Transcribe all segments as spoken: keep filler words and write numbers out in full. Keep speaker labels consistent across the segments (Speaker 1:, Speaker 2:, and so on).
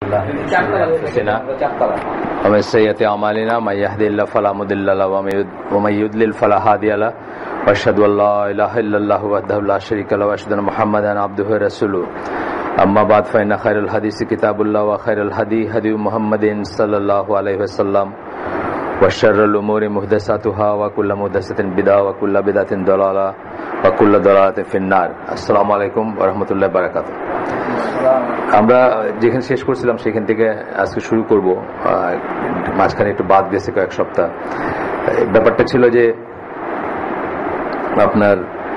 Speaker 1: الله من شرور أنفسنا ومن سيئات أعمالنا من يهده الله فلا مضل له ومن يضلل فلا هادي له وأشهد أن لا إله إلا الله وحده لا شريك له وأشهد أن محمدا عبده ورسوله أما بعد فإن خير الحديث كتاب الله وخير الهدي هدي محمد صلى الله عليه وسلم وشر الأمور محدثاتها وكل محدثة بدعة وكل بدعة ضلالة وكل ضلالة في النار আসসালামু আলাইকুম ওয়া রাহমাতুল্লাহি ওয়া বারাকাতুহু। আমরা যেখানে শেষ করছিলাম সেখান থেকে আজকে শুরু করব। মাঝখানে একটু বাদ গেছে কয়েক সপ্তাহ। ব্যাপারটা ছিল যে আপনার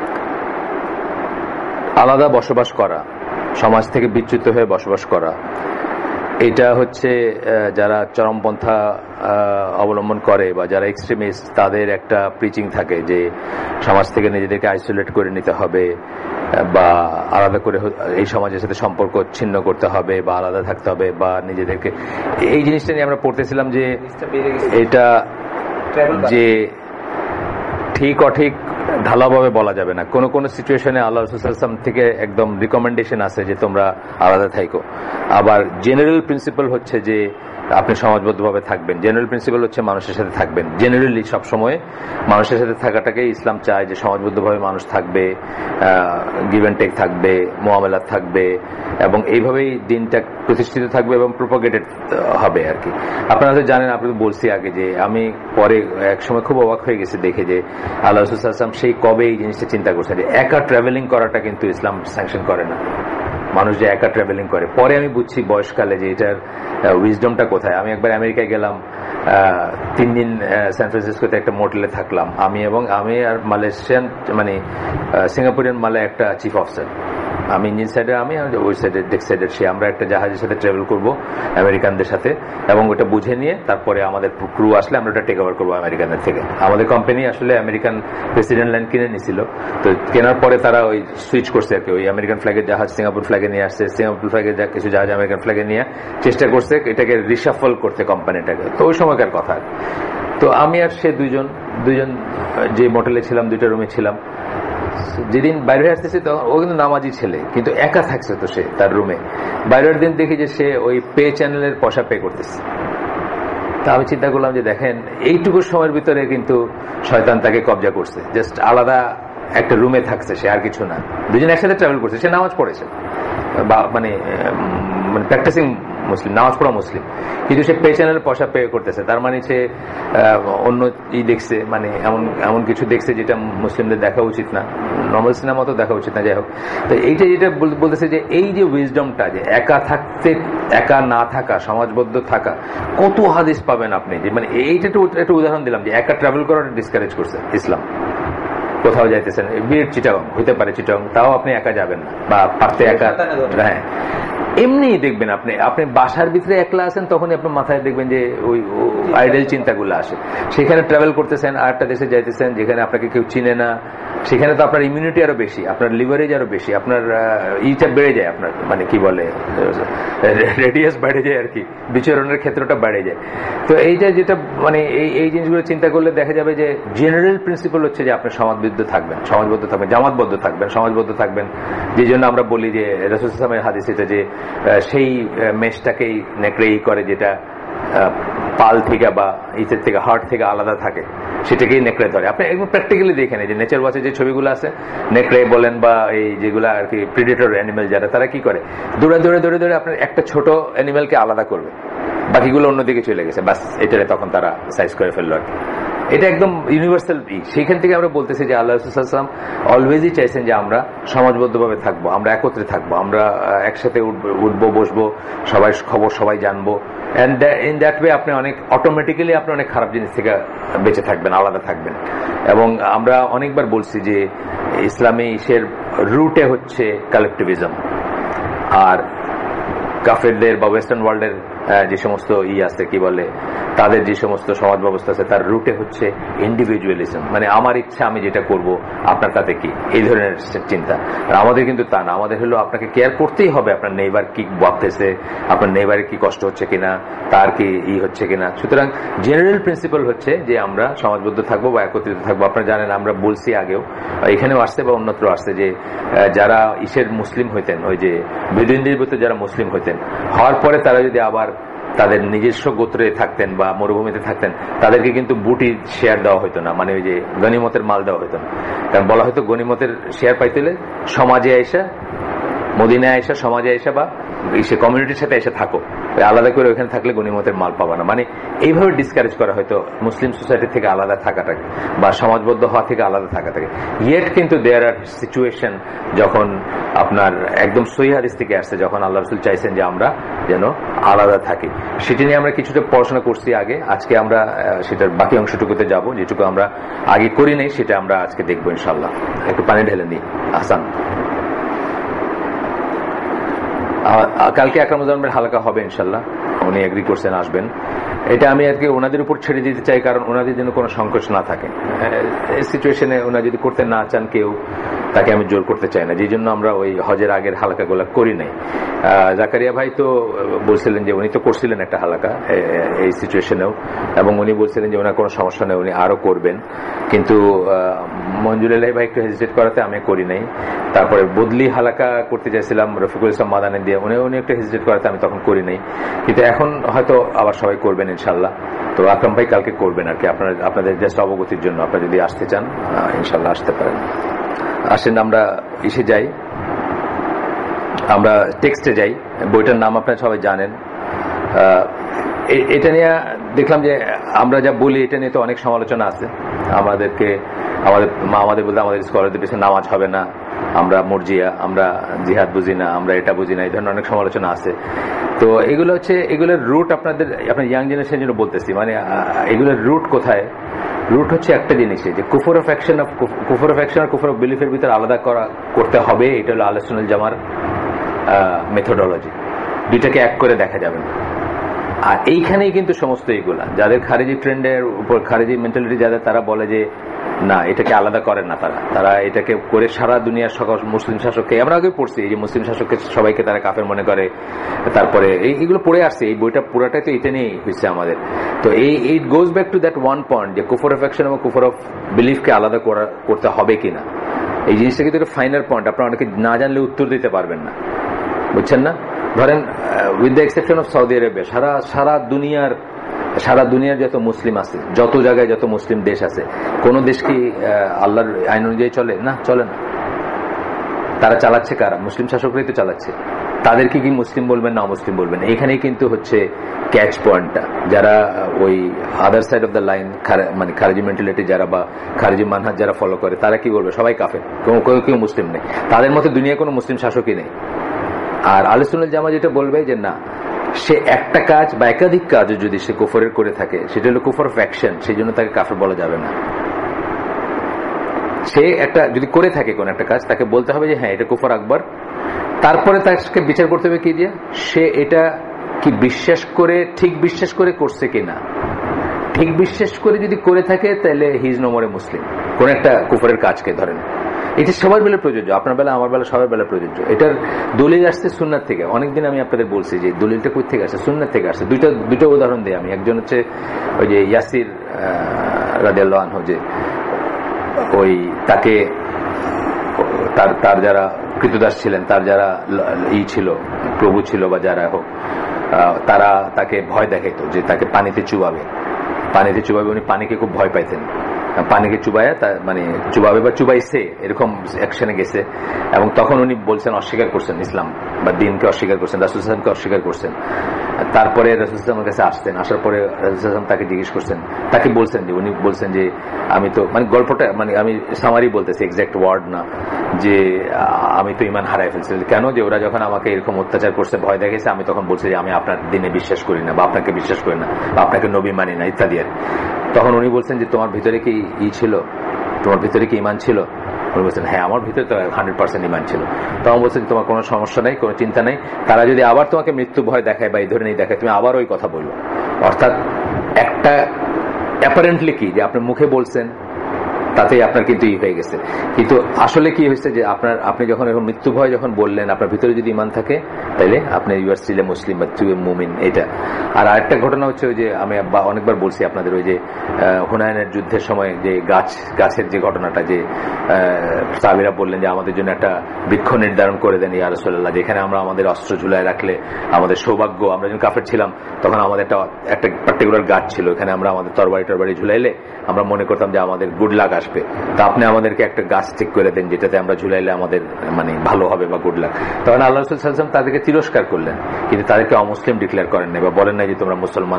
Speaker 1: আলাদা বসবাস করা, সমাজ থেকে বিচ্যুত হয়ে বসবাস করা, এটা হচ্ছে যারা চরমপন্থা অবলম্বন করে বা যারা এক্সট্রিমিস্ট তাদের একটা প্রিচিং থাকে যে সমাজ থেকে নিজেদেরকে আইসোলেট করে নিতে হবে বা আলাদা করে এই সমাজের সাথে সম্পর্ক ছিন্ন করতে হবে বা আলাদা থাকতে হবে বা নিজেদেরকে, এই জিনিসটা নিয়ে আমরা পড়তেছিলাম যে এটা যে ঠিক অঠিক ঢালাভাবে বলা যাবে না। কোন কোন সিচুয়েশনে আল্লাহ রাসূল সাল্লাল্লাহু আলাইহি ওয়াসাল্লাম থেকে একদম রিকমেন্ডেশন আছে যে তোমরা আলাদা থাকো। আবার জেনারেল প্রিন্সিপাল হচ্ছে যে আপনি সমাজবদ্ধভাবে থাকবেন। জেনারেল প্রিন্সিপাল হচ্ছে মানুষের সাথে থাকবেন। জেনারেলি সবসময় মানুষের সাথে থাকাটাকে ইসলাম চায় যে সমাজবদ্ধভাবে মানুষ থাকবে, গিভ অ্যান্ড টেক থাকবে, মুআমালাত থাকবে এবং এইভাবেই দিনটা প্রতিষ্ঠিত থাকবে এবং প্রোপাগেটেড হবে আর কি। আপনারা তো জানেন, আপনাদের বলছি আগে যে আমি পরে এক সময় খুব অবাক হয়ে গেছি দেখে যে আল্লাহ রাসূল সাল্লাল্লাহু আলাইহি ওয়াসাল্লাম সেই কবে এই জিনিসটা চিন্তা করছে যে একা ট্রাভেলিং করাটা কিন্তু ইসলাম স্যাংশন করে না, মানুষ যে একা ট্রাভেলিং করে। পরে আমি বুঝছি বয়সকালে যে এটার উইজডমটা কোথায়। আমি একবার আমেরিকায় গেলাম, তিন দিন সান ফ্রান্সিসকোতে একটা মোটেলে থাকলাম, আমি এবং আমি আর মালয়েশিয়ান মানে সিঙ্গাপুরিয়ান মালে একটা চিফ অফিসার। আমি ইঞ্জিন সাইডের, আমি ওই সাইডের ডেক সাইডের সে। আমরা একটা জাহাজের সাথে ট্রাভেল করবো আমেরিকানদের সাথে এবং ওটা বুঝে নিয়ে তারপরে আমাদের ক্রু আসলে আমরা ওটা টেক ওভার করবো আমেরিকানদের থেকে। আমাদের কোম্পানি আসলে আমেরিকান প্রেসিডেন্ট লাইন কিনে নিছিল, তো কেনার পরে তারা ওই সুইচ করছে আর কি, ওই আমেরিকান ফ্ল্যাগের জাহাজ সিঙ্গাপুর ফ্ল্যাগে নিয়ে আসছে, সিঙ্গাপুর ফ্ল্যাগের কিছু জাহাজ আমেরিকান ফ্ল্যাগে নিয়ে চেষ্টা করছে এটাকে রিশাফল করতে কোম্পানিটাকে। তো ওই সময়কার কথা। তো আমি আর সে দুইজন দুইজন যে মোটেলে ছিলাম, দুইটা রুমে ছিলাম। যেদিন বাইরে আসতেছে তখন ও কিন্তু নামাজি ছেলে, কিন্তু একা থাকছে তো সে তার রুমে। বাইরের দিন দেখি যে সে ওই পে চ্যানেলের পয়সা পে করতেছে। তা আমি চিন্তা করলাম যে দেখেন এইটুকু সময়ের ভিতরে কিন্তু শয়তান তাকে কবজা করছে। জাস্ট আলাদা একটা রুমে থাকছে সে, আর কিছু না। দুজন একসাথে ট্রাভেল করছে, সে নামাজ পড়েছে বা মানে মানে প্র্যাকটিসিং মুসলিম, নামাজ পড়া মুসলিম, কিন্তু সে পে চ্যানেল পয়সা পে করতেছে। তার মানে সে অন্য ই দেখছে, মানে এমন এমন কিছু দেখছে যেটা মুসলিমদের দেখা উচিত না, নর্মাল সিনেমা তো দেখা উচিত না। যাই হোক, তো এইটা যেটা বলতেছে যে এই যে উইজডমটা, যে একা থাকতে, একা না থাকা, সমাজবদ্ধ থাকা, কত হাদিস পাবেন আপনি। যে মানে এইটা একটা উদাহরণ দিলাম যে একা ট্রাভেল করাটা ডিসকারেজ করছে ইসলাম। কোথাও যাইতেছেন, বিয়ের চিটাগং হইতে পারে, চিটাগং তাও আপনি একা যাবেন না বা পারতে একা। হ্যাঁ, এমনি দেখবেন আপনি আপনি বাসার ভিতরে একলা আছেন, তখনই আপনার মাথায় দেখবেন যে ওই আইডেল চিন্তাগুলো আসে। সেখানে ট্রাভেল করতেছেন, আর একটা দেশে যাইতেছেন যেখানে আপনাকে কেউ চিনে না, সেখানে তো আপনার ইমিউনিটি আরো বেশি, আপনার লিভারেজ আরো বেশি, আপনার ইটা বেড়ে যায়, আপনার মানে কি বলে রেডিয়াস বেড়ে যায় আর কি, বিচরণের ক্ষেত্রটা বেড়ে যায়। তো এইটা যেটা মানে এই এই জিনিসগুলো চিন্তা করলে দেখা যাবে যে জেনারেল প্রিন্সিপাল হচ্ছে যে আপনি সমাজবদ্ধ থাকবেন, সমাজবদ্ধ থাকবেন, জামাতবদ্ধ থাকবেন, সমাজবদ্ধ থাকবেন। যে জন্য আমরা বলি যে রাসূল সাল্লাল্লাহু আলাইহি ওয়াসাল্লামের হাদিস এটা যে সেই মেষটাকেই নেকড়েই করে যেটা পাল থেকে বা ইটের থেকে, হার্ট থেকে আলাদা থাকে, সেটাকেই নেকড়ে ধরে। আপনি একদম প্র্যাকটিক্যালি দেখেন যে নেচার ওয়াচে যে ছবিগুলো আছে, নেকড়ে বলেন বা এই যেগুলো আর কি প্রিডেটর অ্যানিমেল যারা, তারা কি করে, দৌড়ে দৌড়ে দৌড়ে দৌড়ে আপনার একটা ছোট অ্যানিমেলকে আলাদা করবে, বাকিগুলো অন্যদিকে চলে গেছে, বাস এটারে তখন তারা সাইজ করে ফেললো আর কি। এটা একদম ইউনিভার্সাল। সেইখান থেকে আমরা বলতেছি যে আল্লাহ রাসূল সাল্লাল্লাহু আলাইহি ওয়াসাল্লাম অলওয়েজই চাইছেন যে আমরা সমাজবদ্ধভাবে থাকবো, আমরা একত্রে থাকবো, আমরা একসাথে উঠবো বসবো, সবাই খবর সবাই জানবো। এন্ড ইন দ্যাট ওয়ে আপনি অনেক অটোমেটিক্যালি আপনি অনেক খারাপ জিনিস থেকে বেঁচে থাকবেন, আলাদা থাকবেন। এবং আমরা অনেকবার বলছি যে ইসলামী ইসের রুটে হচ্ছে কালেকটিভিজম, আর কাফেরদের বা ওয়েস্টার্ন ওয়ার্ল্ডের যে সমস্ত ই আছে কি বলে তাদের যে সমস্ত সমাজ ব্যবস্থা আছে তার রুটে হচ্ছে ইন্ডিভিজুয়ালিজম, মানে আমার ইচ্ছা আমি যেটা করব, আপনার তাতে কি, এই ধরনের চিন্তা। আর আমাদের কিন্তু তা না, আমাদের হলো আপনাকে কেয়ার করতেই হবে আপনার নেইবার কি ভাবতেছে, আপনার নেইবারের কি কষ্ট হচ্ছে কিনা, তার কি ই হচ্ছে কিনা। সুতরাং জেনারেল প্রিন্সিপাল হচ্ছে যে আমরা সমাজবদ্ধ থাকবো বা একত্রিত থাকবো। আপনারা জানেন, আমরা বলছি আগেও, এখানেও আসছে বা অন্যত্র আসছে, যে যারা ইসের মুসলিম হইতেন, ওই যে বেদুইনদের ভিতরে যারা মুসলিম হইতেন, হওয়ার পরে তারা যদি আবার তাদের নিজস্ব গোত্রে থাকতেন বা মরুভূমিতে থাকতেন, তাদেরকে কিন্তু বুটি শেয়ার দেওয়া হতো না, মানে ওই যে গনিমতের মাল দেওয়া হতো না। কারণ বলা হয়তো গনিমতের শেয়ার পাইতে হলে সমাজে আইসা, মদিনায় আইসা, সমাজে আইসা বা সে কমিউনিটির সাথে এসে থাকো, আলাদা করে ওখানে থাকলে গনিমতের মাল পাবা না। মানে এইভাবে ডিসকারেজ করা হয়তো মুসলিম সোসাইটি থেকে আলাদা থাকাটাকে বা সমাজবদ্ধ হওয়া থেকে আলাদা থাকাটাকে। ইয়েট কিন্তু দেয়ার আর সিচুয়েশন যখন আপনার একদম সহিহ হাদিস থেকে আসছে, যখন আল্লাহ রাসূল চাইছেন যে আমরা যেন আলাদা থাকি। সেটি নিয়ে আমরা কিছুটা পড়াশোনা করছি আগে। আজকে আমরা সেটার বাকি অংশটুকুতে যাব, যেটুকু আমরা আগে করি নাই সেটা আমরা আজকে দেখবো ইনশাল্লাহ। একটু পানি ঢেলে নিই। আহসান। কালকে আকরামুজ্জামানের হালকা হবে ইনশাল্লাহ, উনি এগ্রি করছেন আসবেন। এটা আমি আর কি ওনাদের উপর ছেড়ে দিতে চাই, কারণ ওনাদের যেন কোনো সংকোচ না থাকে। এই সিচুয়েশনে ওনারা যদি করতে না চান কেউ, তাকে আমি জোর করতে চাই না, যেই জন্য আমরা ওই হজের আগের হালকাগুলো করি নাই। জাকারিয়া ভাই তো বলছিলেন যে উনি তো করছিলেন একটা হালকা এই সিচুয়েশনেও, এবং উনি বলছিলেন যে ওনার কোনো সমস্যা নেই, উনি আরো করবেন। কিন্তু মঞ্জুর আলাই ভাই একটু হেজিটেট করাতে আমি করি নাই। তারপরে বদলি হালাকা করতে চাইছিলাম রফিকুল ইসলাম মাদানি দিয়ে, উনি উনি একটু হেজিটেট করাতে আমি তখন করি নাই। কিন্তু এখন হয়তো আবার সবাই করবেন ইনশাল্লাহ। তো আকরাম ভাই কালকে করবেন আর কি, আপনারা আপনাদের জাস্ট অবগতির জন্য। আপনারা যদি আসতে চান ইনশাল্লাহ আসতে পারেন। আসেন আমরা এসে যাই, আমরা টেক্সটে যাই। বইটার নাম আপনারা সবাই জানেন। এটা নিয়ে দেখলাম যে আমরা যা বলি এটা নিয়ে তো অনেক সমালোচনা আছে। আমাদেরকে আমাদের মা আমাদের বলতে আমাদের স্কলারদের পিছনে নামাজ হবে না, আমরা মর্জিয়া, আমরা জিহাদ বুঝি না, আমরা এটা বুঝি না, এই ধরনের অনেক সমালোচনা আছে। তো এগুলো হচ্ছে, এগুলোর রুট আপনাদের, আপনার ইয়াং জেনারেশনের জন্য বলতেছি, মানে এগুলোর রুট কোথায়? রুট হচ্ছে একটা জিনিসে, যে কুফর অফ অ্যাকশন অফ কুফর অফ অ্যাকশন আর কুফর অফ বিলিফের ভিতরে আলাদা করা করতে হবে। এটা হলো আহলে সুন্নাত জামার মেথোডোলজি। দুইটাকে এক করে দেখা যাবে না। আর এইখানেই কিন্তু সমস্ত এইগুলা, যাদের খারিজি ট্রেন্ডের উপর, খারিজি মেন্টালিটি যাদের, তারা বলে যে না, এটাকে আলাদা করেন না তারা তারা এটাকে করে সারা দুনিয়ার সকল মুসলিম শাসককে, আমরা আগে পড়ছি যে মুসলিম শাসককে সবাইকে তারা কাফের মনে করে। তারপরে এইগুলো পড়ে আসছে, এই বইটা পুরাটাই তো এটা নিয়েই হয়েছে আমাদের। তো এই it goes back to that one point, যে কুফর অফ অ্যাকশন এবং কুফর অফ বিলিফকে আলাদা করতে হবে কিনা। এই জিনিসটা কিন্তু একটা ফাইনাল পয়েন্ট, আপনারা অনেকে না জানলে উত্তর দিতে পারবেন না, বুঝছেন না? ধরেন with the exception of Saudi Arabia, সারা সারা দুনিয়ার সারা দুনিয়ার যত মুসলিম আছে, যত জায়গায় যত মুসলিম দেশ আছে, কোন দেশ কি আল্লাহর আইন অনুযায়ী চলে? না, চলে না। তারা চালাচ্ছে কারা? মুসলিম শাসকরাই তো চালাচ্ছে। তাদেরকে কি মুসলিম বলবেন না মুসলিম বলবেন? এইখানেই কিন্তু হচ্ছে ক্যাচ পয়েন্টটা। যারা ওই other side of the line, মানে খারিজি মেন্টালিটি যারা বা খারিজি মানহাজ যারা ফলো করে, তারা কি বলবে? সবাই কাফের, কেউ কেউ মুসলিম নেই। তাদের মতে দুনিয়ায় কোনো মুসলিম শাসকই নেই। আর আহলে সুন্নাত জামাত যেটা বলবে যে না, সে একটা কাজ বা একাধিক কাজ যদি সে কুফরের করে থাকে, সেটা হলো কুফর অফ অ্যাকশন, সেই জন্য তাকে কাফের বলা যাবে না। সে একটা যদি করে থাকে কোন একটা কাজ, তাকে বলতে হবে যে হ্যাঁ এটা কুফর আকবর। তারপরে তাকে বিচার করতে হবে কি দিয়ে, সে এটা কি বিশ্বাস করে, ঠিক বিশ্বাস করে করছে কিনা। ঠিক বিশ্বাস করে যদি করে থাকে, তাহলে হিজ নোমরে মুসলিম। কোন একটা কুফরের কাজকে ধরেন, এটা সবার বেলা প্রযোজ্য, আপনার বেলা, আমার বেলা, সবার বেলা প্রযোজ্য। এটার দলিল আসছে সুন্নাত থেকে। অনেকদিন আমি আপনাদের বলছি যে দলিলটা কই থেকে আসছে, সুন্নাত থেকে আসছে। দুইটা দুটো উদাহরণ দিই আমি। একজন হচ্ছে ওই যে ইয়াসির রাদিয়াল্লাহু আনহু, যে ওই তাকে তার তার যারা কৃতদাস ছিলেন, তার যারা ই ছিল, প্রভু ছিল বা যারা হোক, তারা তাকে ভয় দেখাইতো যে তাকে পানিতে চুবাবে, পানিতে চুবাবে। উনি পানিকে খুব ভয় পাইতেন। পানিকে চুবাইয়া, মানে চুবাবে বা চুবাইছে, এরকম অ্যাকশনে গেছে। এবং তখন উনি বলছেন, অস্বীকার করছেন ইসলাম বা দিনকে অস্বীকার করছেন, রাসূল সাল্লাল্লাহু আলাইহি ওয়াসাল্লামকে অস্বীকার করছেন। তারপরে রাসূল সাল্লাল্লাহু আলাইহি ওয়াসাল্লামের কাছে আসতেন, আসার পরে রাসূল সাল্লাল্লাহু আলাইহি ওয়াসাল্লাম তাকে জিজ্ঞেস করছেন, তাকে বলছেন যে, উনি বলছেন যে আমি তো, মানে গল্পটা, মানে আমি সামারি বলতেছি, এক্সাক্ট ওয়ার্ড না, যে আমি তো ইমান হারাই ফেলছি। কেন? যে ওরা যখন আমাকে এরকম অত্যাচার করছে, ভয় দেখেছে, আমি তখন বলছি যে আমি আপনার দিনে বিশ্বাস করি না, বা আপনাকে বিশ্বাস করি না, বা আপনাকে নবী মানি না, ইত্যাদি। আর তখন উনি বলছেন যে তোমার ভিতরে কি ই ছিল, তোমার ভিতরে কি ইমান ছিল? উনি বলছেন হ্যাঁ, আমার ভিতরে তো হান্ড্রেড পার্সেন্ট ইমান ছিল। তখন বলছেন তোমার কোনো সমস্যা নেই, কোনো চিন্তা নেই। তারা যদি আবার তোমাকে মৃত্যু ভয় দেখায় বা এই ধরে নেই দেখায়, তুমি আবার ওই কথা বললো। অর্থাৎ একটা অ্যাপারেন্টলি কি, যে আপনি মুখে বলছেন, তাতেই আপনার কিন্তু ই হয়ে গেছে। কিন্তু আসলে কি হয়েছে, যে আপনার আপনি যখন এরকম মৃত্যু ভয় যখন বললেন, আপনার ভিতরে যদি ইমান থাকে, তাহলে আপনি ইউ আর স্টিল এ মুসলিম বা তুই মুমিন। এটা আর আরেকটা ঘটনা হচ্ছে ওই যে আমি অনেকবার বলছি আপনাদের, ওই যে হুনায়নের যুদ্ধের সময় যে গাছ গাছের যে ঘটনাটা, যে সাহাবীরা বললেন যে আমাদের জন্য একটা বৃক্ষ নির্ধারণ করে দেন ইয়া রাসূলুল্লাহ, যেখানে আমরা আমাদের অস্ত্র ঝুলায় রাখলে আমাদের সৌভাগ্য। আমরা যখন কাফের ছিলাম তখন আমাদের একটা একটা পার্টিকুলার গাছ ছিল, এখানে আমরা আমাদের তরবারি টরবারি ঝুলাইলে আমরা মনে করতাম যে আমাদের গুড লাক আসবে। তা আপনি আমাদেরকে একটা গাছ ঠিক করে দেন যেটাতে আমরা ঝুলাইলে আমাদের মানে ভালো হবে বা গুড লাক। তখন আল্লাহ রাসূল সাল্লাল্লাহু আলাইহি ওয়াসাল্লাম তাদেরকে তিরস্কার করলেন, কিন্তু তাদেরকে অমুসলিম ডিক্লেয়ার করেন নাই বা বলেন নাই যে তোমরা মুসলমান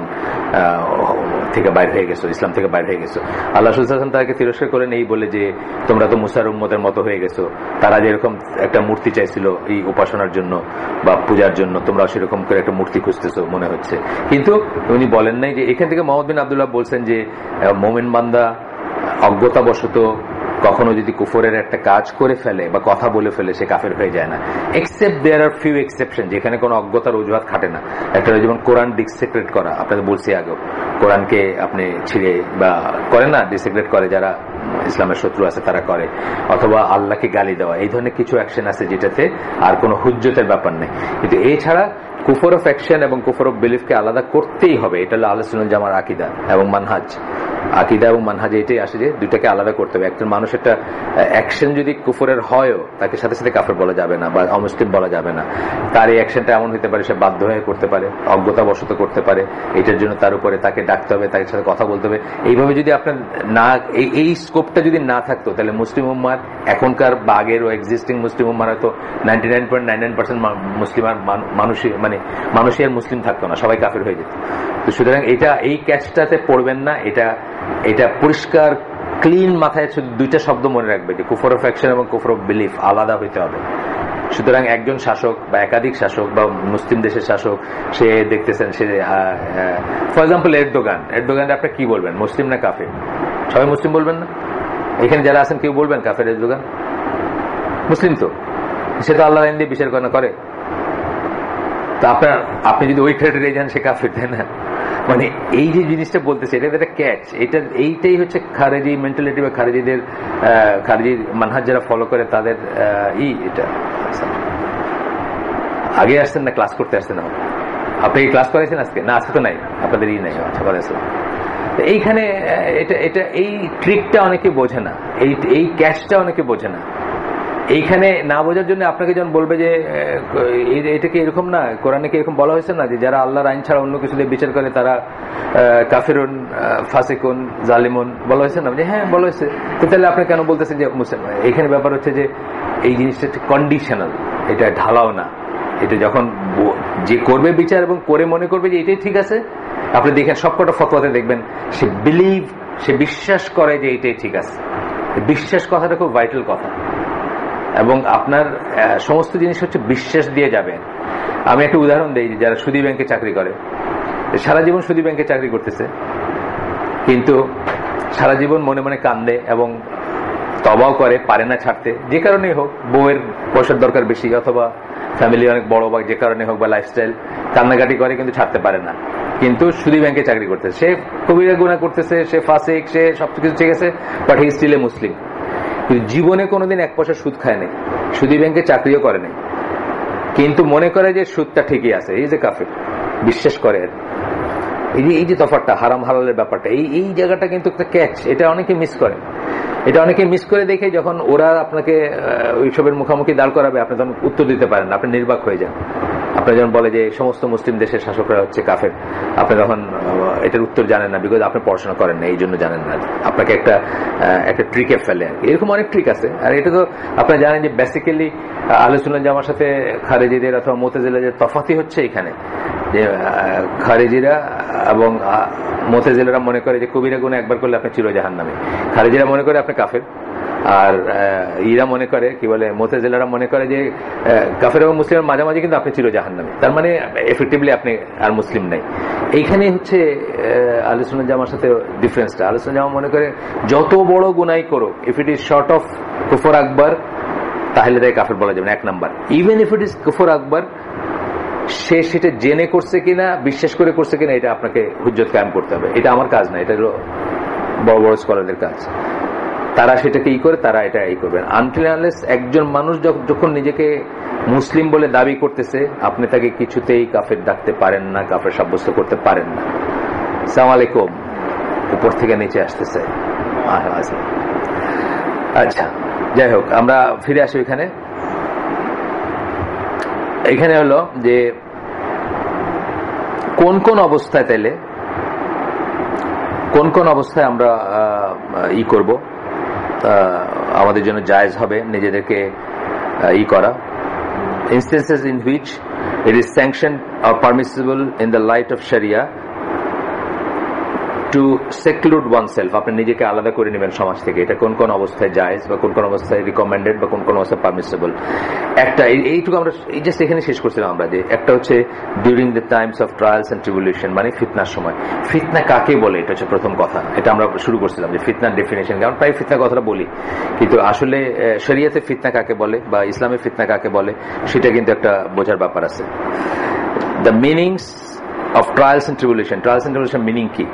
Speaker 1: থেকে বাইর হয়ে গেছো, ইসলাম থেকে বাইর হয়ে গেছো। আল্লাহ রাসূল সাল্লাল্লাহু আলাইহি ওয়াসাল্লাম তাদেরকে তিরস্কার করেন এই বলে যে তোমরা তো মুসার উম্মতের মতো হয়ে গেছো, তারা যেরকম একটা মূর্তি চাইছিল এই উপাসনার জন্য বা পূজার জন্য, তোমরা সেরকম করে একটা মূর্তি খুঁজতেছো মনে হচ্ছে। কিন্তু উনি বলেন নাই যে, এখান থেকে মোহাম্মদ বিন আব্দুল্লাহ বলছেন যে মুমিন বান্দা অজ্ঞতাবশত কখনো যদি কুফরের একটা কাজ করে ফেলে বা কথা বলে ফেলে সে কাফের হয়ে যায় না, except there are few exception, যেখানে কোনো অজ্ঞতার অজুহাত খাটে না। একটা যেমন কোরআন ডিসেক্রেট করা, আপনাদের বলছি আগেও, কোরআনকে আপনি ছিঁড়ে বা করে না, ডিসেক্রেট করে যারা ইসলামের শত্রু আছে তারা করে, অথবা আল্লাহকে গালি দেওয়া, এই ধরনের কিছু অ্যাকশন আছে যেটাতে আর কোনো হুজ্জতের ব্যাপার নেই। কিন্তু এছাড়া কুফর অফ অ্যাকশন এবং কুফর অফ বিলিফকে আলাদা করতেই হবে। এটা হলো আহলে সুন্নাত জামার আকীদা এবং মানহাজ। আকীদা এবং মানহাজে এটাই আসে যে দুইটাকে আলাদা করতে হবে। একজন মানুষ একটা অ্যাকশন যদি কুফরের হয়ও, তাকে সাথে সাথে কাফের বলা যাবে না বা অমুসলিম বলা যাবে না। তার এই অ্যাকশনটা এমন হতে পারে সে বাধ্য হয়ে করতে পারে, অজ্ঞতাবশত করতে পারে, এটার জন্য তার উপরে তাকে ডাকতে হবে, তার সাথে কথা বলতে হবে। এইভাবে যদি আপনার না এই স্কোপটা যদি না থাকতো, তাহলে মুসলিম উম্মার এখনকার বা আগের ও এক্সিস্টিং মুসলিম উম্মার হয়তো ninety nine point nine nine percent মুসলিম আর মানুষই মানে মানুষই আর মুসলিম থাকতো না, সবাই কাফের হয়ে যেত। তো সুতরাং এটা এই ক্যাচটাতে পড়বেন না। এটা এটা পরিষ্কার ক্লিন মাথায় দুইটা শব্দ মনে রাখবে যে কুফর অফ অ্যাকশন এবং কুফর অফ বিলিফ আলাদা হইতে হবে। সুতরাং একজন শাসক বা একাধিক শাসক বা মুসলিম দেশের শাসক, সে দেখতেছেন সে ফর এক্সাম্পল এরদোগান, এরদোগান আপনি কি বলবেন, মুসলিম না কাফের? সবাই মুসলিম বলবেন না? এখানে যারা আছেন কেউ বলবেন কাফের এরদোগান? মুসলিম তো, সে তো আল্লাহর আইন দিয়ে বিচার করা করে। তো আপনার আপনি যদি ওই ক্রাইটেরিয়া যান সে কাফের, তাই না? মানে এই যে জিনিসটা বলতেছে এটা একটা ক্যাচ। এটা এইটাই হচ্ছে খারেজি মেন্টালিটি বা খারেজিদের খারেজি মানহাজ যারা ফলো করে তাদের ই। এটা আগে আসছেন না ক্লাস করতে আসছেন? আপনি কি ক্লাস করেছেন আজকে? না আজকে তো নাই, আপনাদের ই নাই। আচ্ছা ভালো আছে। এইখানে এটা এটা এই ট্রিকটা অনেকে বোঝে না, এই এই ক্যাচটা অনেকে বোঝে না। এইখানে না বোঝার জন্য আপনাকে যখন বলবে যে এটা কি এরকম না, কোরআনে কি এরকম বলা হয়েছে না যে যারা আল্লাহর আইন ছাড়া অন্য কিছু দিয়ে বিচার করে তারা কাফিরুন, ফাসিকুন, জালিমুন, বলা হয়েছে না? যে হ্যাঁ বলা হয়েছে। তো তাহলে আপনি কেন বলতেছেন যে মুসলিম? এখানে ব্যাপার হচ্ছে যে এই জিনিসটা কন্ডিশনাল, এটা ঢালাও না। এটা যখন যে করবে বিচার এবং করে মনে করবে যে এটাই ঠিক আছে, আপনি দেখেন সবকটা ফতোয়াতে দেখবেন সে বিলিভ, সে বিশ্বাস করে যে এটাই ঠিক আছে। বিশ্বাস কথাটা খুব ভাইটাল কথা। এবং আপনার সমস্ত জিনিস হচ্ছে বিশ্বাস দিয়ে যাবেন। আমি একটা উদাহরণ দিই, যারা সুদী ব্যাংকে চাকরি করে, সারা জীবন সুদী ব্যাংকে চাকরি করতেছে, কিন্তু সারা জীবন মনে মনে কান্দে এবং তবাও করে, পারে না ছাড়তে, যে কারণেই হোক, বউয়ের পয়সার দরকার বেশি অথবা ফ্যামিলি অনেক বড় বা যে কারণে হোক বা লাইফস্টাইল, কান্নাকাটি করে কিন্তু ছাড়তে পারে না। কিন্তু সুদী ব্যাংকে চাকরি করতেছে, সে কবিরা গুনাহ করতেছে, সে ফাসিক, সে সবকিছু ঠিক আছে, বাট হি স্টিল এ মুসলিম। জীবনে কোনোদিন এক পয়সা সুদ খায় নাই, সুদী ব্যাংকে চাকরিও করে নাই, কিন্তু মনে করে যে সুদটা ঠিকই আছে, এই যে কাফের বিশ্বাস করে। এই যে এই যে তফাৎটা, হারাম হালালের ব্যাপারটা, এই এই জায়গাটা কিন্তু একটা ক্যাচ। এটা অনেকে মিস করে, এটা অনেকে মিস করে দেখে যখন ওরা আপনাকে ওইসবের মুখোমুখি দাঁড় করাবে, আপনি তখন উত্তর দিতে পারেন, আপনি নির্বাক হয়ে যান। আপনার যখন বলে যে সমস্ত মুসলিম দেশের শাসকরা হচ্ছে কাফের, আপনি তখন এটার উত্তর জানেন না, বিকজ আপনি পড়াশোনা করেন না, এই জন্য জানেন না। আপনাকে একটা একটা ট্রিকে ফেলে, এরকম অনেক ট্রিক আছে। আর এটা তো আপনারা জানেন যে বেসিক্যালি আহলে সুন্নাত জামার সাথে খারেজিদের অথবা মুতাজিলাদের তফাতই হচ্ছে এখানে, যে খারেজিরা এবং মুতাজিলারা মনে করে যে কবিরা গুনাহ একবার করলে আপনি চির জাহান্নামে, খারেজিরা মনে করে আপনি কাফের। আর ইরা মনে করে কি বলে, মুতাজিলারা মনে করে যে কাফের এবং মুসলিমের মাঝামাঝি কিন্তু আপনি চির জাহান্নামী, তার মানে এফেক্টিভলি আপনি আর মুসলিম নাই। এইখানে হচ্ছে আহলে সুন্নাত জামার সাথে ডিফারেন্সটা। আহলে সুন্নাত জামা মনে করে যত বড় গুনাহ করো, if it is short of কুফর আকবার, তাহলে তাই কাফের বলা যাবে না, এক number. Even if it is কুফর আকবার, সে সেটা জেনে করছে কিনা, বিশ্বাস করে করছে কিনা, এটা আপনাকে হুজ্জত কায়েম করতে হবে। এটা আমার কাজ না, এটা হলো বড় বড় স্কলারদের কাজ। তারা সেটাকে ই করে, তারা এটা ই করবেন। আনটিল আনলেস একজন মানুষ যখন নিজেকে মুসলিম বলে দাবি করতেছে, আপনি তাকে কিছুতেই কাফের ডাকতে পারেন না, কাফের সাব্যস্ত করতে পারেন না। আসসালামু আলাইকুম উপর থেকে নিচে আসতেছে। আচ্ছা, যাই হোক, আমরা ফিরে আসি এখানে। এখানে হলো যে কোন কোন অবস্থায় তাইলে কোন কোন অবস্থায় আমরা ই করব, আমাদের জন্য জায়েজ হবে নিজেদেরকে ই করা। instances in which it is sanctioned or permissible in the light of Sharia to seclude oneself, আপনি নিজেকে আলাদা করে নেবেন সমাজ থেকে, এটা কোন কোন অবস্থায় জায়েজ বা কোন কোন অবস্থায় রিকমেন্ডেড বা কোন কোন অবস্থায় পারমিসিবল। একটা এইটুকু আমরা জাস্ট এখানে শেষ করছিলাম আমরা, যে একটা হচ্ছে during the times of trials and tribulation, মানে ফিতনার সময়। ফিতনা কাকে বলে, এটা হচ্ছে প্রথম কথা। এটা আমরা শুরু করছিলাম যে ফিতনার ডেফিনেশন, কারণ প্রায় ফিতনা কথাটা বলি, কিন্তু আসলে শরিয়াতে ফিতনা কাকে বলে বা ইসলামে ফিতনা কাকে বলে সেটা কিন্তু একটা বোঝার ব্যাপার আছে। The meanings of trials and tribulation, trials and tribulation meaning কি?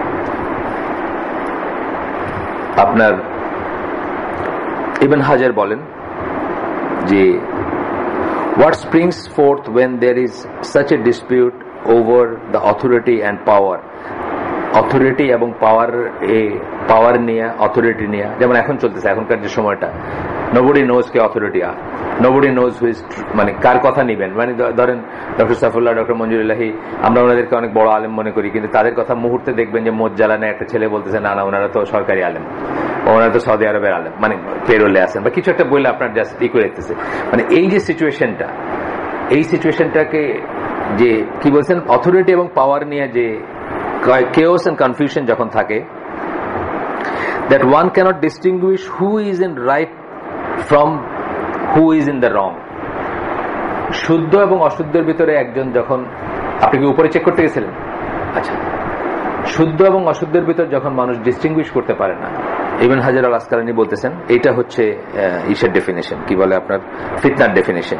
Speaker 1: আপনার ইবন হাজার বলেন যে what springs forth when there is such a dispute over the authority and power, authority এবং পাওয়ার, এ পাওয়ার নিয়ে, অথরিটি নিয়ে, যেমন এখন চলতেছে এখনকার যে সময়টা, nobody knows কে authority, nobody knows who is, মানে কার কথা নিবেন। মানে ধরেন ডক্টর সাইফুল্লাহ, ডক্টর মঞ্জুরুল্লাহি, আমরা ওনাদেরকে অনেক বড় আলেম মনে করি, কিন্তু তাদের কথা মুহূর্তে দেখবেন যে মোজ্জালানে একটা ছেলে বলতেছে না না ওনারা তো সরকারি আলেম, ওনারা তো সৌদি আরবের আলেম, মানে পেরোলে আছেন বা কিছু একটা বললে আপনার জাস্ট ই করে দেখতেছে। মানে এই যে সিচুয়েশনটা, এই সিচুয়েশনটাকে যে কি বলছেন, অথরিটি এবং পাওয়ার নিয়ে যে chaos and confusion যখন থাকে, that one cannot distinguish who is in right from who is in the wrong. শুদ্ধ এবং অশুদ্ধের ভিতরে একজন যখন, আপনি কি উপরে চেক করতে গেছিলেন? আচ্ছা, শুদ্ধ এবং অশুদ্ধের ভিতর যখন মানুষ ডিস্টিংগুইশ করতে পারে না, ইবন হাজার আল আসকালানী বলতেছেন এটা হচ্ছে ইসের ডেফিনেশন, কি বলে আপনার ফিতনার ডেফিনেশন।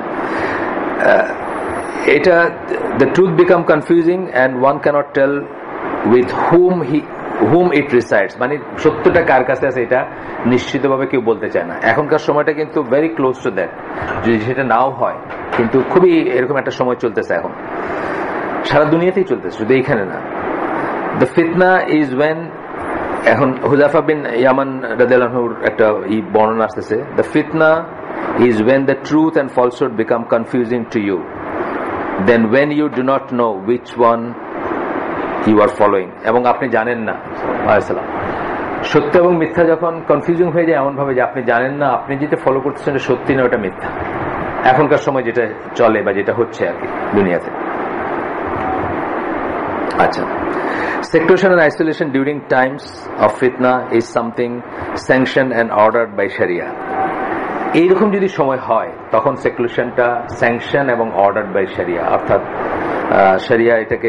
Speaker 1: এটা the truth become confusing and one cannot tell with whom he whom it resides, মানে সত্যটা কার কাছে আছে এটা নিশ্চিতভাবে কেউ বলতে চায় না। এখনকার সময়টা কিন্তু ভেরি ক্লোজ টু দ্যাট, যদি সেটা নাও হয়, কিন্তু খুবই এরকম একটা সময় চলতেছে এখন, সারা দুনিয়াতেই চলতেছে, শুধু এইখানে না। দ্য ফিতনা ইজ ওয়েন, এখন হুযায়ফা বিন ইয়ামান রাদিয়াল্লাহু আনহুর একটা এই বর্ণনা আসতেছে, দ্য ফিতনা is when the truth and falsehood become confusing to you, then when you do not know which one you are following, এবং আপনি জানেন না, সত্য এবং মিথ্যা যখন কনফিউজিং হয়ে যায় এমন ভাবে যে আপনি জানেন না আপনি যেটা ফলো করতেছেন সত্যি না ওটা মিথ্যা। এখনকার সময় যেটা চলে বা যেটা হচ্ছে আর কি দুনিয়াতে। আচ্ছা, seclusion and isolation during times of fitna is something sanctioned and ordered by Sharia. এইরকম যদি সময় হয় তখন সেকুলেশনটা স্যাংশন এবং অর্ডার্ড বাই শরিয়া, অর্থাৎ শরিয়া এটাকে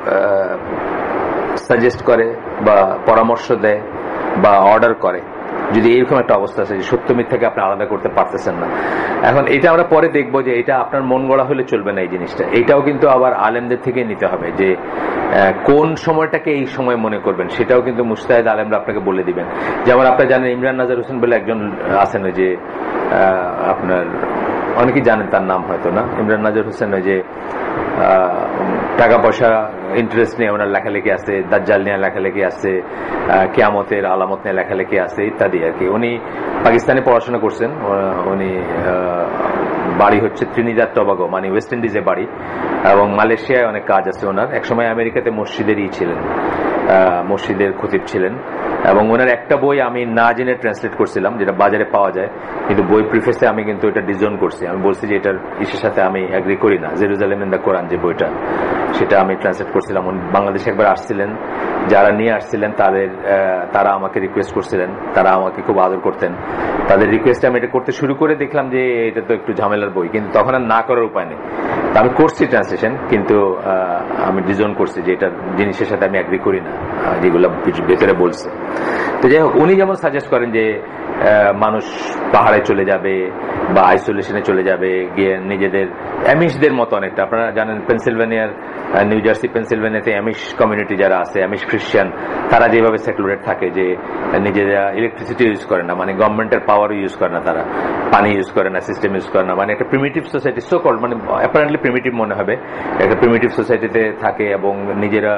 Speaker 1: সাজেস্ট করে বা পরামর্শ দেয় বা অর্ডার করে, যদি এরকম একটা অবস্থা আছে যে সত্য মিথ্যাকে আপনি আলাদা করতে পারতেছেন না। এখন এটা আমরা পরে দেখবো যে এটা আপনার মন গড়া হলে চলবে না এই জিনিসটা, এটাও কিন্তু আবার আলেমদের থেকে নিতে হবে যে কোন সময়টাকে এই সময় মনে করবেন, সেটাও কিন্তু মুস্তাহিদ আলেমরা আপনাকে বলে দিবেন। যেমন আপনারা জানেন ইমরান নাজার হোসেন বলে একজন আছেন, যে আপনার অনেকেই জানেন তার নাম হয়তো না, ইমরান নাজার হোসেন, ওই যে টাকা পয়সা ইন্টারেস্ট নিয়ে ওনার লেখালেখি আছে, দাজ্জাল নিয়ে লেখালেখি আছে, কিয়ামতের আলামত নিয়ে লেখালেখি আছে ইত্যাদি আর কি। উনি পাকিস্তানে পড়াশোনা করছেন, উনি বাড়ি হচ্ছে ত্রিনিদাদ টবাগো, মানে ওয়েস্ট ইন্ডিজে বাড়ি, এবং মালয়েশিয়ায় অনেক কাজ আছে ওনার। একসময় আমেরিকাতে মসজিদেরই ছিলেন, মসজিদের খতিব ছিলেন, এবং ওনার একটা বই আমি না জেনে ট্রান্সলেট করছিলাম, যেটা বাজারে পাওয়া যায়, কিন্তু বই প্রিফেসে আমি কিন্তু এটা ডিজোন করছি, আমি বলছি যে এটার ইসের সাথে আমি এগ্রি করি না। জেরুজালেম ইন দ্য কোরআন যে বইটা, সেটা আমি ট্রান্সলেট করছিলাম। বাংলাদেশে একবার আসছিলেন, যারা নিয়ে আসছিলেন তাদের তারা আমাকে রিকোয়েস্ট করছিলেন, তারা আমাকে খুব আদর করতেন, তাদের রিকোয়েস্টে আমি এটা করতে শুরু করে দেখলাম যে এটা তো একটু ঝামেলার বই, কিন্তু তখন আর না করার উপায় নেই, আমি করছি ট্রান্সলেশন, কিন্তু আমি ডিজোন করছি যে এটার জিনিসের সাথে আমি এগ্রি করি না যেগুলো ভেতরে বলছে। তো যাই হোক, উনি যেমন সাজেস্ট করেন যে মানুষ পাহাড়ে চলে যাবে বা আইসোলেশনে চলে যাবে, গিয়ে নিজেদের অ্যামিশদের মতো অনেকটা, আপনারা জানেন পেনসিলভেনিয়ার, নিউ জার্সি পেনসিলভেনিয়াতে অ্যামিশ কমিউনিটি যারা আছে, অ্যামিশ খ্রিস্টান, তারা যেভাবে সেকুলার থাকে যে নিজেরা ইলেকট্রিসিটি ইউজ করে না, মানে গভর্নমেন্টের পাওয়ারও ইউজ করে না, তারা পানি ইউজ করে না, সিস্টেম ইউজ করে না, মানে একটা প্রিমিটিভ সোসাইটি, সো কল্ড, মানে অ্যাপারেন্টলি প্রিমিটিভ মনে হবে, একটা প্রিমিটিভ সোসাইটিতে থাকে এবং নিজেরা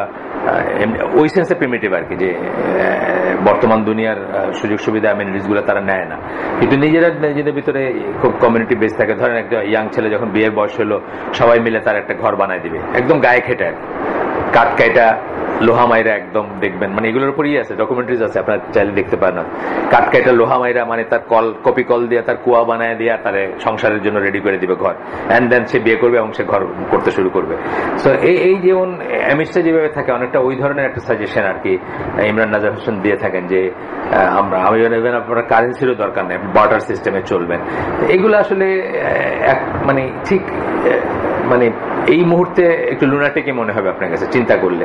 Speaker 1: ওই সেন্সে প্রিমিটিভ আর কি, যে বর্তমান দুনিয়ার সুযোগ সুবিধা অ্যামেনিটিস গুলো তারা নেয় না, কিন্তু নিজেরা নিজেদের ভিতরে খুব কমিউনিটি বেস থাকে। ধরেন একটা ইয়াং ছেলে যখন বিয়ের বয়স হলো, সবাই মিলে তার একটা ঘর বানায় দিবে, একদম গায়ে খেটে, কাঠ কাইটা লোহা মাইরা, একদম দেখবেন মানে এগুলোর উপরই আছে, ডকুমেন্টারিজ আছে, আপনার চাইলে দেখতে পারেন। কাঠ কাইটা লোহা মাইরা মানে তার কল, কপি কল দিয়ে তার কুয়া বানায় দিয়ে তার সংসারের জন্য রেডি করে দিবে ঘর, এন্ড দেন সে বিয়ে করবে এবং সে ঘর করতে শুরু করবে। সো এই এই যেমন অ্যামিশটা যেভাবে থাকে, অনেকটা ওই ধরনের একটা সাজেশন আর কি ইমরান নাজার হোসেন দিয়ে থাকেন, যে আমরা আমি আপনার কারেন্সিরও দরকার নেই, বার্টার সিস্টেমে চলবেন। এগুলো আসলে মানে ঠিক মানে এই মুহূর্তে একটু লুনাটিকই মনে হবে আপনার কাছে চিন্তা করলে।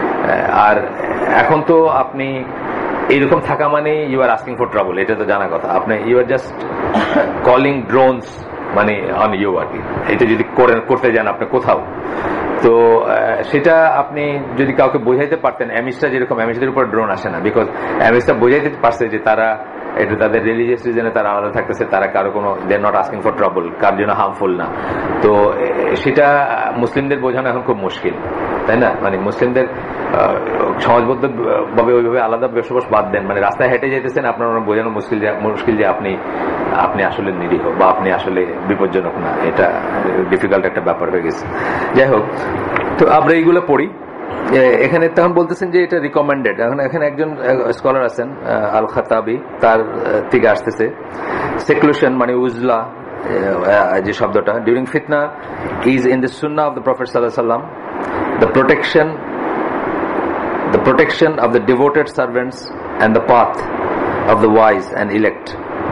Speaker 1: আর এখন তো আপনি এইরকম থাকা মানে you are asking for trouble, এটা তো জানা কথা। আপনি you are just calling drones মানে অন ইউ আর কি, এটা যদি করতে যান আপনি কোথাও, তো সেটা আপনি যদি কাউকে বোঝাইতে পারতেন, অ্যামিশটা যেরকম, অ্যামিশদের উপর ড্রোন আসে না, বিকজ অ্যামিশটা বোঝাইতে পারছে যে তারা এটা তাদের রিলিজিয়াস রিজনে তারা আলাদা থাকতেছে, তারা কারো কোনো they not asking for trouble, কার জন্য হার্মফুল না। তো সেটা মুসলিমদের বোঝানো এখন খুব মুশকিল, তাই না? মানে মুসলিমদের সমাজবদ্ধ ভাবে ওইভাবে আলাদা বসবাস বাদ দেন, মানে রাস্তায় হেঁটে যেতেছেন, আপনার বোঝানো মুশকিল মুশকিল যে আপনি আপনি আসলে নিরীহ বা আপনি আসলে বিপজ্জনক না, এটা ডিফিকাল্ট একটা ব্যাপার হয়ে গেছে। যাই হোক, তো আমরা এইগুলো পড়ি। এখানে তখন বলতেছেন যে এটা রিকমেন্ডেড। এখন এখানে একজন স্কলার আছেন আল খাতাবি, তার থেকে আসতেছে সেকুলেশন মানে উজলা যে শব্দটা, ডিউরিং ফিতনা ইজ ইন দ্য সুন্নাহ অফ দ্য প্রফেট সাল্লাল্লাহু আলাইহি ওয়াসাল্লাম, the protection the protection of the devoted servants and the path of the wise and elect.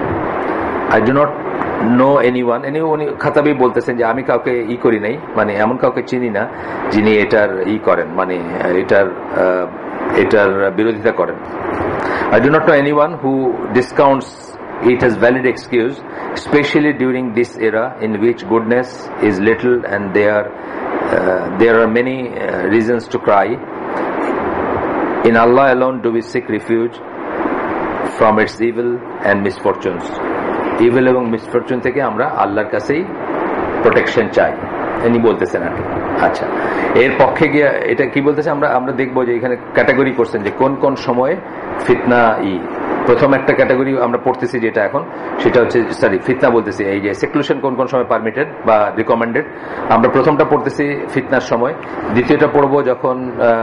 Speaker 1: I do not know anyone, anyone Khattabi বলতেছেন যে আমি কাউকে ই করি নাই, মানে এমন কাউকে চিনি না যিনি এটার ই করেন, মানে এটার এটার বিরোধিতা করেন। I do not know anyone who discounts it as valid excuse, especially during this era in which goodness is little and there uh, there are many uh, reasons to cry. In Allah alone do we seek refuge from its evil and misfortunes. Evil এবং misfortune থেকে আমরা আল্লাহর কাছেই protection চাই, ইনি বলতেছেন আর কি। আচ্ছা, এর পক্ষে গিয়ে এটা কি বলতেছে আমরা আমরা দেখবো যে এখানে ক্যাটাগরি করছেন যে কোন কোন সময়ে ফিতনা ই। প্রথম একটা ক্যাটাগরি আমরা পড়তেছি যেটা এখন, সেটা হচ্ছে সরি ফিতনা বলতেছি এই যে সেকুলেশন কোন কোন সময় পারমিটেড বা রিকমেন্ডেড, আমরা প্রথমটা পড়তেছি ফিতনার সময়। দ্বিতীয়টা পড়বো যখন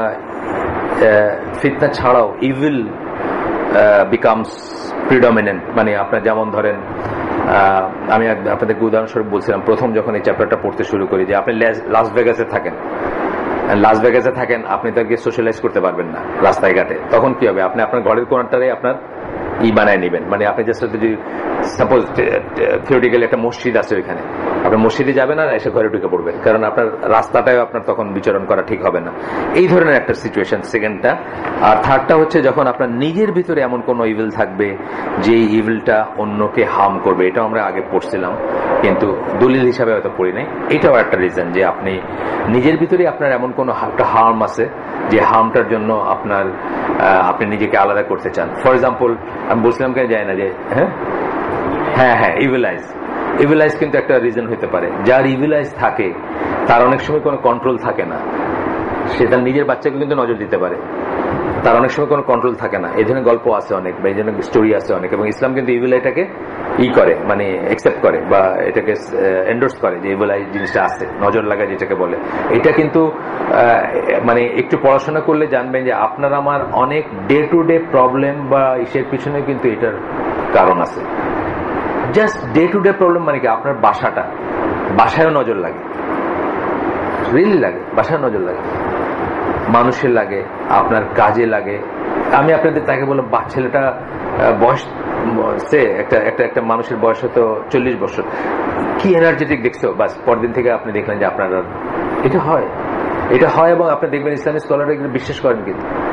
Speaker 1: ফিতনা ছাড়াও ইভিল বিকামস প্রিডমিনেন্ট, মানে আপনার যেমন ধরেন আমি আপনাদেরকে উদাহরণস্বরূপ বলছিলাম প্রথম যখন এই চ্যাপ্টারটা পড়তে শুরু করি যে আপনি লাস ভেগাসে থাকেন, লাস ভেগাসে থাকেন আপনি তাকে সোশ্যালাইজ করতে পারবেন না রাস্তায় ঘাটে, তখন কি হবে? আপনি আপনার ঘরের কোণাটারে আপনার ই বানায় নেবেন, মানে আপনি জাস্ট যদি সাপোজ থিওরিটিক্যালি একটা মসজিদ আছে ওইখানে, আপনার মসজিদে যাবেন আর এসে ঘরে ঢুকে পড়বেন, কারণ আপনার রাস্তাটায় আপনার তখন বিচরণ করা ঠিক হবে না। এই ধরনের একটা সিচুয়েশন সেকেন্ডটা। আর থার্ডটা হচ্ছে যখন আপনার নিজের ভিতরে এমন কোন ইভিল থাকবে যে ইভিলটা অন্যকে হার্ম করবে, এটাও আমরা আগে পড়ছিলাম কিন্তু দলিল হিসাবে হয়তো পড়ি নাই। এটাও একটা রিজন যে আপনি নিজের ভিতরে আপনার এমন কোন একটা হার্ম আছে যে হার্মটার জন্য আপনার আপনি নিজেকে আলাদা করতে চান। ফর এক্সাম্পল আমি বলছিলাম কেন যায় না যে হ্যাঁ হ্যাঁ হ্যাঁ ইভিলাইজ ইভিলাইজ কিন্তু একটা রিজন হতে পারে। যার ইভিলাইজ থাকে তার অনেক সময় কোনো কন্ট্রোল থাকে না, সে তার নিজের বাচ্চাকে কিন্তু নজর দিতে পারে, তার অনেক সময় কোনো কন্ট্রোল থাকে না। এই ধরনের গল্প আছে অনেক বা এই ধরনের স্টোরি আছে অনেক, এবং ইসলাম কিন্তু ইভিল এটাকে ই করে মানে একসেপ্ট করে বা এটাকে এন্ডোর্স করে যে ইভিল জিনিসটা আছে, নজর লাগা যেটাকে বলে। এটা কিন্তু মানে একটু পড়াশোনা করলে জানবেন যে আপনার আমার অনেক ডে টু ডে প্রবলেম বা ইসের পিছনে কিন্তু এটার কারণ আছে। Just day to day problem মানে কি আপনার বাসাটা, বাসায়ও নজর লাগে, রিয়েলি লাগে, বাসায় নজর লাগে, মানুষের লাগে, আপনার কাজে লাগে। আমি আপনাদের তাকে বললাম বা ছেলেটা বয়স সে একটা একটা একটা মানুষের বয়স হতো চল্লিশ বছর, কি এনার্জেটিক দেখছো, বাস পরদিন থেকে আপনি দেখলেন যে আপনার এটা হয়, এটা হয় এবং আপনি দেখবেন ইসলামিক স্কলাররা এগুলো বিশ্বাস করেন কিন্তু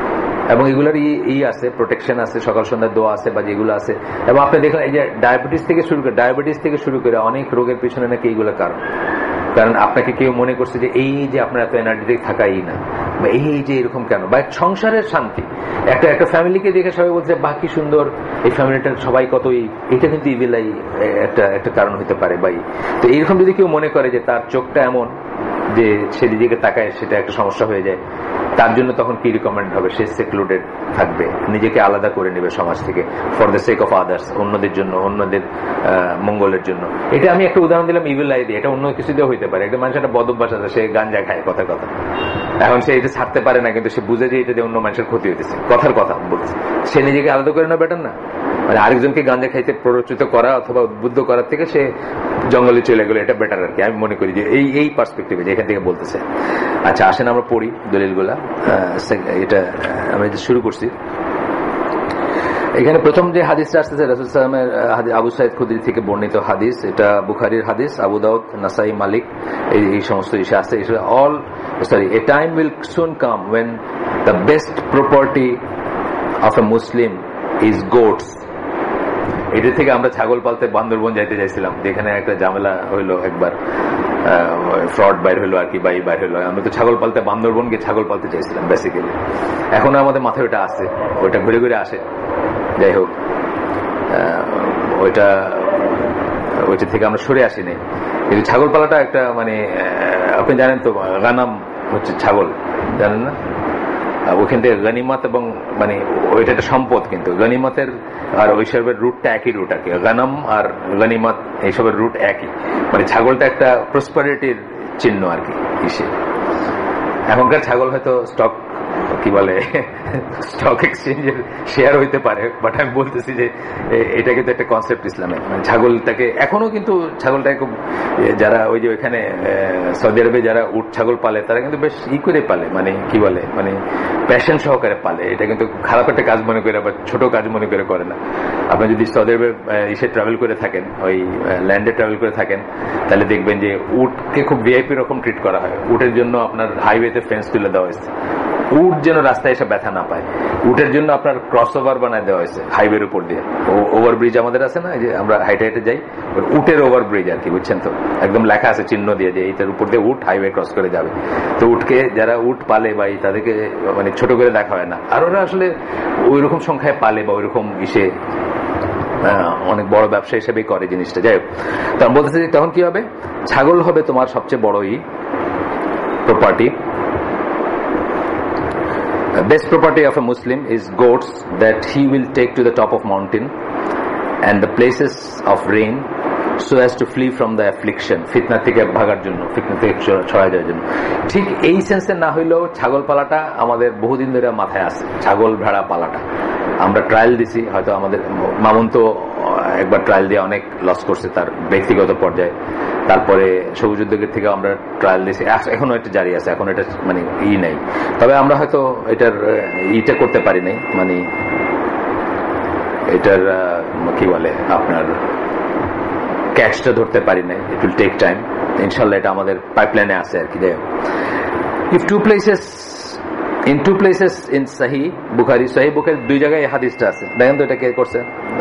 Speaker 1: এবং এগুলোর ই আছে, প্রোটেকশন আছে, সকাল সন্ধ্যার দোয়া আছে বা যেগুলো আছে। এবং আপনি দেখলেন এই যে ডায়াবেটিস থেকে শুরু করে ডায়াবেটিস থেকে শুরু করে অনেক রোগের পিছনে নাকি এইগুলো কারণ। কারণ আপনাকে কেউ মনে করছে যে এই যে আপনার এত এনার্জেটিক থাকাই না, বা এই যে এরকম কেন, বা সংসারের শান্তি। একটা একটা ফ্যামিলিকে দেখে সবাই বলছে বাহ কি সুন্দর, এই ফ্যামিলিটার সবাই কতই, এটা কিন্তু ইভিলাই একটা একটা কারণ হতে পারে ভাই। তো এইরকম যদি কেউ মনে করে যে তার চোখটা এমন যে সে নিজেকে তাকায় সেটা একটা সমস্যা হয়ে যায়, তার জন্য তখন কি রিকমেন্ড হবে? সে সেক্লুডেড থাকবে, নিজেকে আলাদা করে নেবে সমাজ থেকে, for the sake of others, অন্যদের জন্য, অন্যদের মঙ্গলের জন্য। এটা আমি একটা উদাহরণ দিলাম ইভিল লাই দিয়ে, এটা অন্য কিছু দিয়ে হইতে পারে। একটা মানুষ একটা বদ অভ্যাস আছে, সে গাঞ্জা খায় কথার কথা, এখন সে এটা ছাড়তে পারে না, কিন্তু সে বুঝে যে এটা দিয়ে অন্য মানুষের ক্ষতি হইতেছে, কথার কথা বলছে, সে নিজেকে আলাদা করে না বেটার না? মানে আরেকজনকে গাঞ্জা খাইতে প্ররোচিত করা অথবা উদ্বুদ্ধ করার থেকে সে জঙ্গলে চলে গেল, এটা বেটার আর কি, আমি মনে করি যে এই এই পার্সপেক্টিভে যেখান থেকে বলতেছে। আচ্ছা আসেন আমরা পড়ি দলিলগুলা, এটা আমরা শুরু করছি। এখানে প্রথম যে হাদিসটা আসতেছে রাসূল সাল্লাল্লাহু আলাইহি ওয়াসাল্লামের আবু সাঈদ খুদরি থেকে বর্ণিত হাদিস, এটা বুখারীর হাদিস, আবু দাউদ, নাসাই, মালিক এই এই সমস্ত ইসে আছে। All sorry a time will soon come when the best property of a Muslim is goats. এটা থেকে আমরা ছাগল পালতে বান্দরবন যাইতে চাইছিলাম, যেখানে একটা ঝামেলা হইলো একবার, ফ্রড বাইর হইলো আর কি, বাই বাইর হইলো। আমরা তো ছাগল পালতে বান্দরবন গিয়ে ছাগল পালতে চাইছিলাম বেসিক্যালি। এখন আমাদের মাথায় ওটা আছে, ওইটা ঘুরে ঘুরে আসে। যাই হোক, ওইটা ওইটা থেকে আমরা সরে আসিনি। কিন্তু ছাগল পালাটা একটা মানে আপনি জানেন তো, গানাম হচ্ছে ছাগল, জানেন না? ওইখান থেকে গনিমত, এবং মানে ওইটা একটা সম্পদ, কিন্তু গনিমতের আর ওইসবের রুটটা একই রুট আর কি, গানাম আর গনিমত এইসবের রুট একই। মানে ছাগলটা একটা প্রসপারিটির চিহ্ন আর কি হিসেবে। এখনকার ছাগল হয়তো স্টক কি বলে স্টক এক্সচেঞ্জের শেয়ার হইতে পারে, বাট আমি বলতেছি যে এটা কিন্তু একটা কনসেপ্ট ইসলামে। মানে ছাগলটাকে এখনো কিন্তু ছাগলটাকে খুব, যারা ওই যে ওইখানে সৌদি আরবে যারা উট ছাগল পালে তারা কিন্তু বেশ ই করে পালে, মানে কি বলে, মানে প্যাশন সহকারে পালে। এটা কিন্তু খারাপ একটা কাজ মনে করে বা ছোট কাজ মনে করে করে না। আপনি যদি সৌদি আরবে ইসে ট্রাভেল করে থাকেন, ওই ল্যান্ডে ট্রাভেল করে থাকেন, তাহলে দেখবেন যে উটকে খুব ভিআইপি রকম ট্রিট করা হয়। উটের জন্য আপনার হাইওয়েতে ফেন্স তুলে দেওয়া হয়েছে, উট যেন রাস্তায় এসে ব্যথা না পায়। উটের জন্য আপনার ক্রস ওভার বানায় দেওয়া হয়েছে হাইওয়ের উপর দিয়ে। ওভার ব্রিজ আমাদের আছে না, যে আমরা হাইটে হাইটে যাই, উটের ওভার ব্রিজ আর কি, বুঝছেন তো? একদম লেখা আছে চিহ্ন দিয়ে যে এইটার উপর দিয়ে উট হাইওয়ে ক্রস করে যাবে। তো উটকে যারা উট পালে বা তাদেরকে মানে ছোট করে দেখা হয় না, আর ওরা আসলে ওই রকম সংখ্যায় পালে বা ওইরকম ইসে অনেক বড় ব্যবসা হিসেবেই করে জিনিসটা। যাই হোক, তখন বলতেছে যে তখন কি হবে, ছাগল হবে তোমার সবচেয়ে বড়ই property. The best property of a Muslim is goats that he will take to the top of mountain and the places of rain so as to flee from the affliction, ফিতনা থেকে ভাগার জন্য, ফিতনা থেকে ছড়ায় যাওয়ার জন্য। ঠিক এই সেন্সে না হইলেও ছাগল পালাটা আমাদের বহুদিন ধরে মাথায় আছে। ছাগল ভেড়া পালাটা আমরা ট্রায়াল দিছি, হয়তো আমাদের মামুন তো একবার ট্রায়াল দিয়ে অনেক লস করছে তার ব্যক্তিগত পর্যায়ে। তারপরে সবুজ উদ্যোগের থেকে আমরা ট্রায়াল দিয়েছি, এখনো এটা জারি আছে, এখন এটা মানে ই নেই। তবে আমরা হয়তো এটার ইটা করতে পারি নাই, মানে এটার কি বলে আপনার ক্যাচটা ধরতে পারি নাই। ইট উইল টেক টাইম, ইনশাল্লাহ এটা আমাদের পাইপলাইনে আছে আর কি। If two places in two places in Sahih Bukhari, সাহি বুখারি দুই জায়গায় এই হাদিসটা আছে। দেখেন তো এটা কে করছে,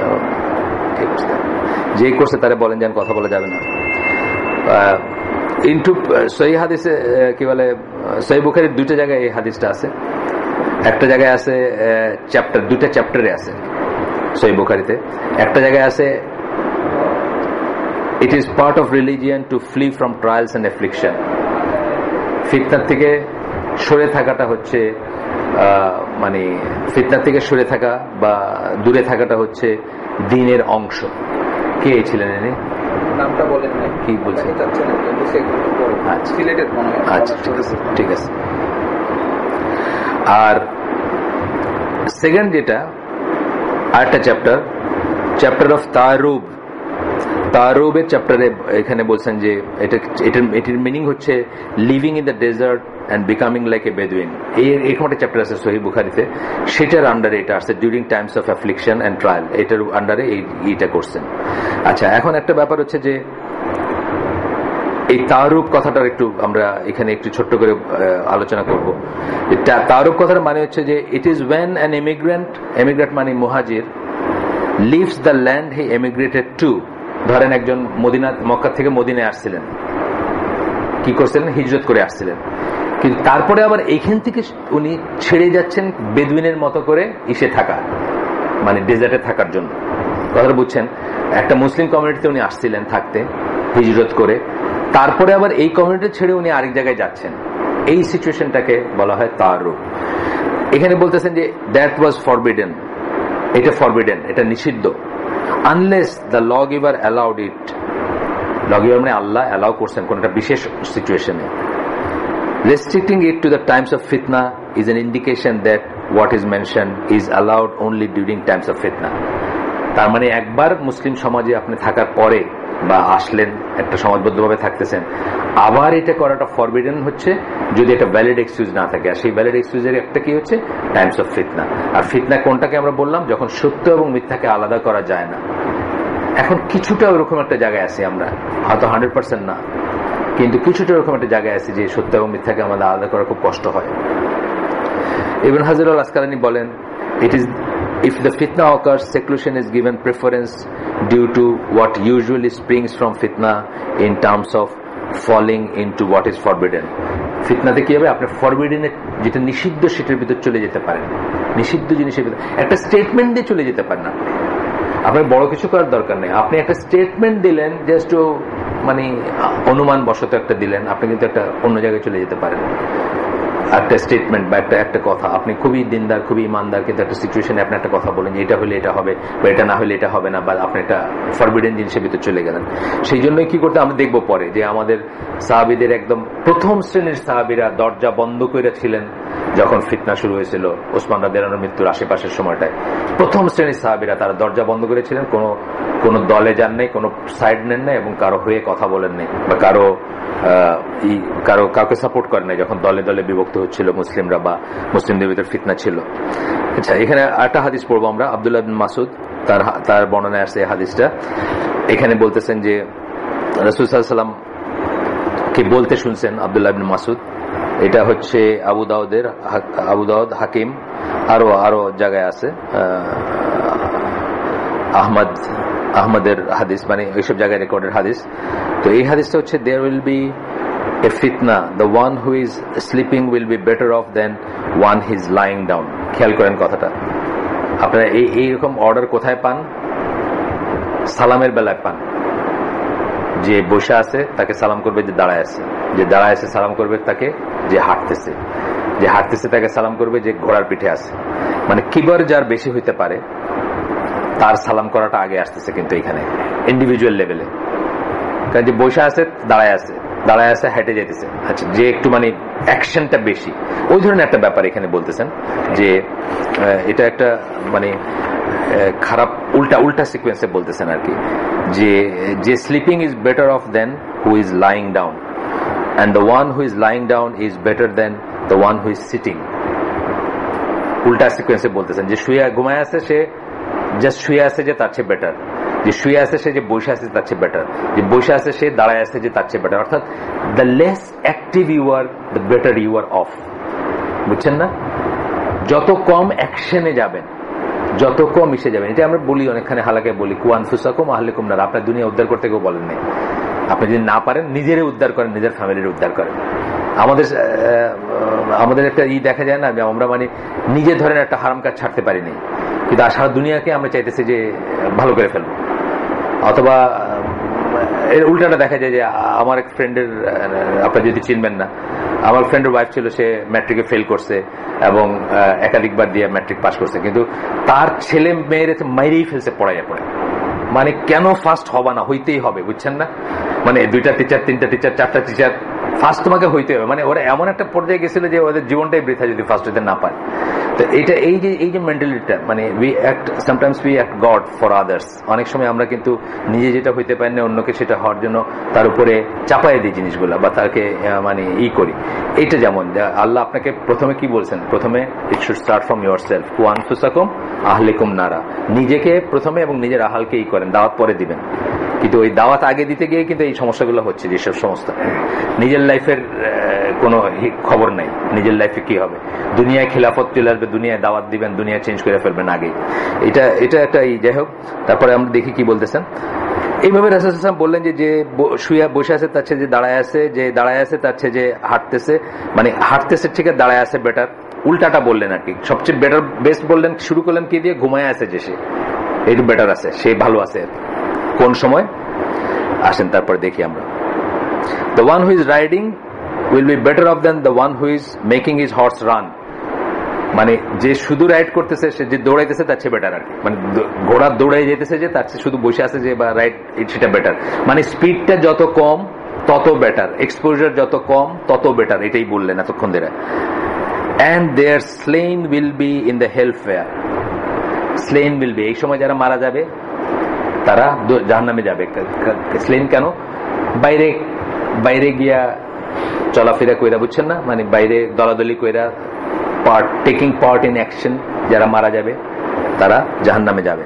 Speaker 1: যে করছে তারা বলেন যেন কথা বলা যাবে না। ইনটু সহি হাদিসে কি বলে, সহি বুখারীর দুইটা জায়গায় এই হাদিসটা আছে। একটা জায়গায় আছে চ্যাপ্টার, দুইটা চ্যাপ্টারে আছে সহি বুখারীতে। একটা জায়গায় আছে it is part of religion to flee from trials and affliction. ফিতনার থেকে সরে থাকাটা হচ্ছে মানে ফিতনার থেকে সরে থাকা বা দূরে থাকাটা হচ্ছে দ্বীনের অংশ। কে ছিলেন ইনি?
Speaker 2: নামটা বলেন না, কি বলছেন?
Speaker 1: আচ্ছা ঠিক আছে। আর সেকেন্ড যেটা আরেকটা চ্যাপ্টার, চ্যাপ্টার অফ তারুব। তারুবের চ্যাপ্টারে এখানে বলছেন যে এটা এটার মিনিং হচ্ছে living in the desert and becoming like a Bedouin. এরকম একটা চ্যাপ্টার আছে সহিহ বুখারীতে, সেটার আন্ডারে এটা আসছে, during times of affliction and trial, এটার আন্ডারে এইটা করছেন। আচ্ছা, এখন একটা ব্যাপার হচ্ছে যে এই তারুক কথাটার একটু আমরা এখানে একটু ছোট্ট করে আলোচনা করব। তারুক কথার মানে হচ্ছে যে it is when an immigrant, emigrate মানে মুহাজির, leaves the land he emigrated to. ধরেন একজন মদিনা, মক্কা থেকে মদিনায় আসছিলেন, কি করছিলেন? হিজরত করে আসছিলেন, কিন্তু তারপরে আবার এইখান থেকে উনি ছেড়ে যাচ্ছেন বেদুইনের মতো করে ইসে থাকা, মানে ডেজার্টে থাকার জন্য। কথাটা বুঝছেন? একটা মুসলিম কমিউনিটিতে উনি আসছিলেন থাকতে হিজরত করে, তারপরে আবার এই কমিউনিটি ছেড়ে উনি আরেক জায়গায় যাচ্ছেন। এই সিচুয়েশনটাকে বলা হয় তারুক। এখানে বলতেছেন যে দ্যাট ওয়াজ ফরবিডেন, এটা ফরবিডেন, এটা নিষিদ্ধ, unless the law giver allowed it. Law giver মানে আল্লাহ অ্যালাউ করছেন কোন একটা বিশেষ সিচুয়েশনে। Restricting it to the times of fitna is an indication that what is mentioned is allowed only during times of fitna. তার মানে একবার মুসলিম সমাজে আপনি থাকার পরে বা আসলেন, একটা সমাজবদ্ধভাবে থাকতেছেন, আবার এটা করাটা ফরবিডেন হচ্ছে যদি এটা ভ্যালিড এক্সকিউজ না থাকে। আর সেই ভ্যালিড এক্সকিউজের একটা কি হচ্ছে? টাইমস অফ ফিতনা। আর ফিতনা কোনটাকে আমরা বললাম? যখন সত্য এবং মিথ্যাকে আলাদা করা যায় না। এখন কিছুটা ওরকম একটা জায়গায় আছি আমরা, হয়তো হান্ড্রেড পার্সেন্ট না, কিন্তু কিছুটা ওরকম একটা জায়গায় আছে যে সত্য এবং মিথ্যাকে আমাদের আলাদা করা খুব কষ্ট হয়। ইবন হাজার আল আসকালানি বলেন, it is if the fitna occurs, seclusion is given preference due to what usually springs from fitna in terms of falling into what is forbidden. ফিতনাতে কি হবে? আপনি ফরবিডেন, যেটা নিষিদ্ধ সেটার ভিতর চলে যেতে পারেন, নিষিদ্ধ জিনিসের ভিতর একটা স্টেটমেন্ট দিয়ে চলে যেতে পারেন। আপনি আপনার বড় কিছু করার দরকার নেই, আপনি একটা স্টেটমেন্ট দিলেন, জাস্ট মানে অনুমান বশত একটা দিলেন, আপনি কিন্তু একটা অন্য জায়গায় চলে যেতে পারেন। একটা স্টেটমেন্ট বা একটা একটা কথা, আপনি খুবই দিনদার, খুবই ইমানদার, কিন্তু একটা সিচুয়েশনে আপনি একটা কথা বলেন যে এটা হলে এটা হবে বা এটা না হলে এটা হবে না, বা আপনি একটা ফরবিডেন জিনিসের ভিতরে চলে গেলেন। সেই জন্যই কি করতে আমরা দেখবো পরে যে আমাদের সাহাবীদের একদম প্রথম শ্রেণীর সাহাবীরা দরজা বন্ধ করে ছিলেন যখন ফিতনা শুরু হয়েছিল ওসমান রাদিয়াল্লাহু আনহুর মৃত্যুর আশেপাশের সময়টায়। প্রথম শ্রেণীর সাহাবীরা তারা দরজা বন্ধ করেছিলেন, কোনো কোনো দলে যান নাই, কোনো সাইড নেন নাই এবং কারো হয়ে কথা বলেন নাই বা কারো কারো কাউকে সাপোর্ট করেন নাই যখন দলে দলে বিভক্ত হচ্ছিল মুসলিমরা বা মুসলিমদের ভিতরে ফিতনা ছিল। আচ্ছা, এখানে একটা হাদিস পড়বো আমরা। আব্দুল্লাহ বিন মাসুদ তার তার বর্ণনায় আসছে এই হাদিসটা। এখানে বলতেছেন যে রাসূল সাল্লাল্লাহু আলাইহি ওয়াসাল্লাম কে বলতে শুনছেন আব্দুল্লাহ বিন মাসুদ। এটা হচ্ছে আবু দাউদের, আবু দাউদ, হাকিম, আরো আরো জায়গায় আছে, আহমদ আহমদের হাদিস, মানে এইসব জায়গায় রেকর্ডের হাদিস। তো এই হাদিসটা হচ্ছে there will be a fitna, the one who is sleeping will be better off than one who is lying down. খেয়াল করেন কথাটা। আপনারা এই এইরকম অর্ডার কোথায় পান? সালামের বেলায় পান। যে বসে আছে তাকে সালাম করবে যে দাঁড়ায় আছে, যে দাঁড়ায় আছে সালাম করবে তাকে যে হাঁটতেছে, যে হাঁটতেছে তাকে সালাম করবে যে ঘোড়ার পিঠে আছে। মানে কিবার যার বেশি হইতে পারে তার সালাম করাটা আগে আসতেছে কিন্তু এখানে ইন্ডিভিজুয়াল লেভেলে। কারণ যে বসে আছে দাঁড়ায় আছে, দাঁড়ায় আছে হেঁটে যেতেছে, আচ্ছা যে একটু মানে অ্যাকশনটা বেশি, ওই ধরনের একটা ব্যাপার এখানে বলতেছেন যে এটা একটা মানে খারাপ উল্টা উল্টা সিকোয়েন্সে বলতেছেন আর কি, যে যে sleeping is better off than who is lying down and the one who is lying down is better than the one who is sitting. উল্টা সিকোয়েন্সে বলতেছেন যে শুয়ে ঘুমায় আছে সে জাস্ট শুয়ে আছে যে তার চেয়ে বেটার, যে শুয়ে আছে সে যে বসে আছে তার চেয়ে বেটার, যে বসে আছে সে দাঁড়ায় আছে যে তার চেয়ে বেটার। অর্থাৎ the less active you are the better you are off. বুঝছেন না? যত কম অ্যাকশনে যাবেন, যত কম মিশে যাবেন, এটা আমরা বলি অনেকখানে হালাকে বলি কুয়ানফুসাকুম আহলিকুম নার। আপনার দুনিয়া উদ্ধার করতে কেউ বলেন নাই, আপনি যদি না পারেন নিজেরই উদ্ধার করেন, নিজের ফ্যামিলির উদ্ধার করেন। আমাদের আমাদের একটা ই দেখা যায় না, আমরা মানে নিজে ধরেন একটা হারাম কাজ ছাড়তে পারি নাই, কিন্তু সারা দুনিয়াকে আমরা চাইতেছি যে ভালো করে ফেলবো। অথবা এর উল্টাটা দেখা যায় যে আমার এক ফ্রেন্ডের, আপনার যদি চিনবেন না, আমার ফ্রেন্ডের ওয়াইফ ছিল, সে ম্যাট্রিকে ফেল করছে এবং একাধিকবার দিয়ে ম্যাট্রিক পাস করছে, কিন্তু তার ছেলে মেয়ের মাইরেই ফেলছে পড়াইয়া পড়ে। মানে কেন ফার্স্ট হবা না, হইতেই হবে, বুঝছেন না? মানে দুইটা টিচার, তিনটা টিচার, চারটা টিচার, ফার্স্ট তোমাকে হইতে হবে। মানে ওরা এমন একটা পর্যায়ে গেছিল যে ওদের জীবনটাই বৃথা যদি ফার্স্ট হইতে না পারে। তো এটা এই যে এই যে মেন্টালিটিটা, মানে we act sometimes we act God for others. অনেক সময় আমরা কিন্তু নিজে যেটা হইতে পারি না অন্যকে সেটা হওয়ার জন্য তার উপরে চাপাই দিই জিনিসগুলো, বা তাকে মানে ই করি। এইটা যেমন আল্লাহ আপনাকে প্রথমে কি বলছেন, প্রথমে it should start from yourself, কুয়ানফুসাকুম আহলিকুম নারা। নিজেকে প্রথমে এবং নিজের আহালকে ই করেন, দাওয়াত পরে দিবেন। কিন্তু ওই দাওয়াত আগে দিতে গিয়ে কিন্তু এই সমস্যাগুলো হচ্ছে, যেসব সমস্যা। নিজের লাইফের কোনো খবর নাই, নিজের লাইফে কি হবে, দুনিয়ায় খিলাফত চলে আসবে, দুনিয়ায় দাওয়াত দিবেন, দুনিয়া চেঞ্জ করে ফেলবেন আগে। এটা এটা একটা যাই হোক। তারপরে আমরা দেখি কি বলতেছেন। এইভাবে রাসূল সাল্লাল্লাহু আলাইহি ওয়াসাল্লাম বললেন যে যে শুয়ে বসে আছে তার চেয়ে যে দাঁড়ায় আছে, যে দাঁড়ায় আছে তার চেয়ে যে হাঁটতেছে, মানে হাঁটতেছে ঠিক আছে, দাঁড়ায় আছে বেটার, উল্টাটা বললেন আর কি। সবচেয়ে বেটার বেস্ট বললেন, শুরু করলেন কি দিয়ে, ঘুমায় আছে যে সে একটু বেটার আছে, সে ভালো আছে কোন সময়। আসেন তারপরে দেখি আমরা। The one who is riding will be better off than the one who is making his horse run. মানে যে শুধু রাইড করতেছে, সে যে দৌড়াইতেছে তার চেয়ে বেটার আর কি। মানে ঘোড়া দৌড়াই যেতেছে যে তার চেয়ে শুধু বসে আছে যে বা রাইড, সেটা বেটার। মানে স্পিডটা যত কম তত বেটার, এক্সপোজার যত কম তত বেটার, এটাই বললেন এতক্ষণ ধরে। And their slain will be in the hellfire. Slain will be, এই সময় যারা মারা যাবে তারা জাহান্নামে যাবে। স্লেন কেন? বাইরে বাইরে গিয়া চলাফেরা কইরা, বুঝছেন না, মানে বাইরে দলাদলি কইরা, part taking part in action, যারা মারা যাবে তারা জাহান্নামে যাবে।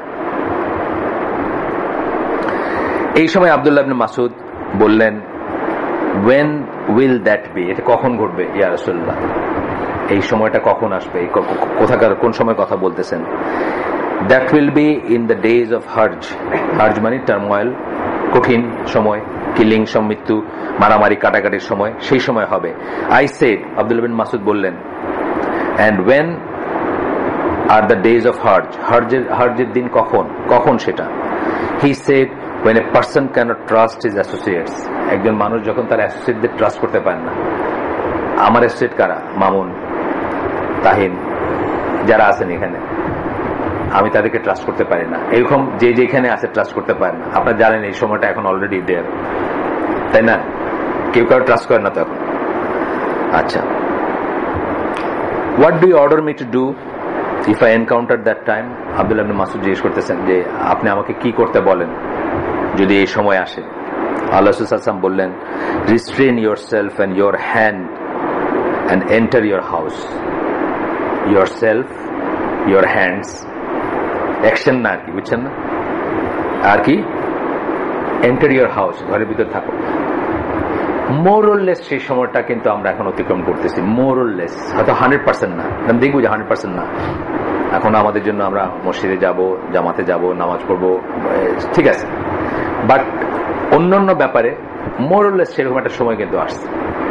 Speaker 1: এই সময় আব্দুল্লাহ ইবনে মাসউদ বললেন, when will that be? এটা কখন ঘটবে ইয়া রাসূলুল্লাহ? এই সময়টা কখন আসবে? কোথাকার কোন সময় কথা বলতেছেন? That will be in the days of Hajj. Hajj মানে টার্মোয়েল, কঠিন সময়, কিলিং, মৃত্যু, মারামারি, কাটাকাটির সময়, সেই সময় হবে। I said, আব্দুল্লাহ বিন মাসউদ বললেন, and when are the days of Hajj? হজ্জের হজ্জের দিন কখন? কখন সেটা? He said, when a person cannot trust his associates. একজন মানুষ যখন তার অ্যাসোসিয়েটদের ট্রাস্ট করতে পারে না। আমার অ্যাসোসিয়েট কারা? মামুন, তাহিন, যারা আছেন এখানে, আমি তাদেরকে ট্রাস্ট করতে পারি না। এরকম যে যেখানে আছে ট্রাস্ট করতে পারে না। আপনারা জানেন এই সময়টা এখন অলরেডি দেয়ার, তাই না? কেউ কারো ট্রাস্ট করে না তো এখন। আচ্ছা, what do you order me to do if I encounter that time? Abdullah ibn Masud জিজ্ঞেস করতেছেন যে আপনি আমাকে কি করতে বলেন যদি এই সময় আসে? আল্লাহ রাসূল সাল্লাল্লাহু আলাইহি ওয়াসাল্লাম বললেন, restrain yourself and your hand and enter your house. Yourself, your hands, action না আর কি, বুঝছেন না? আর কি? এন্টার ইয়োর হাউস, ঘরের ভিতর থাকো। মোরলেস সেই সময়টা কিন্তু আমরা এখন অতিক্রম করতেছি, মোরলেস। হয়তো হান্ড্রেড পার্সেন্ট না, দেখবো যে হান্ড্রেড পার্সেন্ট না। এখন আমাদের জন্য আমরা মসজিদে যাব, জামাতে যাব, নামাজ পড়বো, ঠিক আছে, বাট অন্যান্য ব্যাপারে মোরলেস সেরকম একটা সময় কিন্তু আসছে।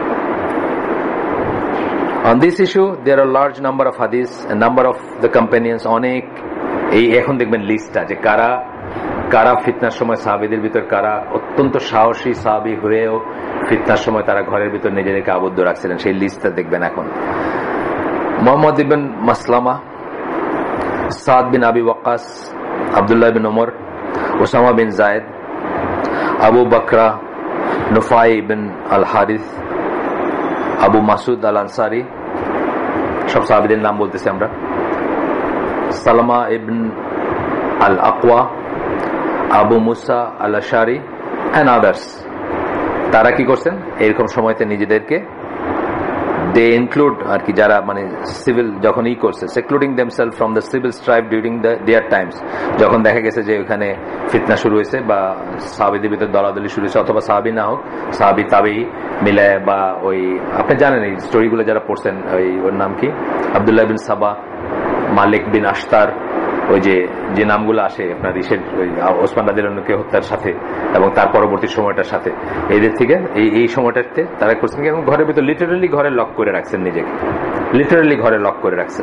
Speaker 1: On this issue, there are large number of hadiths, a number of the companions, অনেক, এই এখন দেখবেন লিস্টটা যে কারা কারা ফিতনার সময়, সাহাবীদের ভিতর কারা অত্যন্ত সাহসী সাহাবী হয়েও ফিতনার সময় তারা ঘরের ভিতর নিজেদেরকে আবদ্ধ রাখছিলেন, সেই লিস্টটা দেখবেন এখন। মুহাম্মদ ইবনে Maslama, Saad bin Abi Waqqas, Abdullah bin Umar, Osama bin Zayed, Abu Bakra, Nufay bin al Harith, Abu Masud al Ansari, সব সাহাবীদের নাম বলতেছি আমরা, Salama ibn al Akwa, Abu Musa al Ashari and others. তারা কি করছেন এরকম সময়তে নিজেদেরকে, দে ইনক্লুড আর কি, যারা মানে সিভিল যখন ই করছে, secluding themselves from the civil strife during the their times, যখন দেখা গেছে যে ওখানে ফিতনা শুরু হয়েছে বা সাহাবীদের ভিতর দলাদলি শুরু হয়েছে, অথবা সাহাবী না হোক, সাহাবী তাবেঈ মিলায়, বা ওই আপনি জানেন এই স্টোরিগুলো যারা পড়ছেন, ওই ওর নাম কি, আব্দুল্লাহ বিন সাবা, মালিক বিন আশতার, ওই যে যে নামগুলো আসে আপনার ইসের ওই ওসমান রাদিয়াল্লাহু হত্যার সাথে এবং তার পরবর্তী সময়টার সাথে, এদের থেকে এই এই সময়টাতে তারা করছেন কি, ঘরের ভিতর লিটারালি ঘরে লক করে রাখছেন নিজেকে, লিটারালি ঘরে লক করে রাখছেন।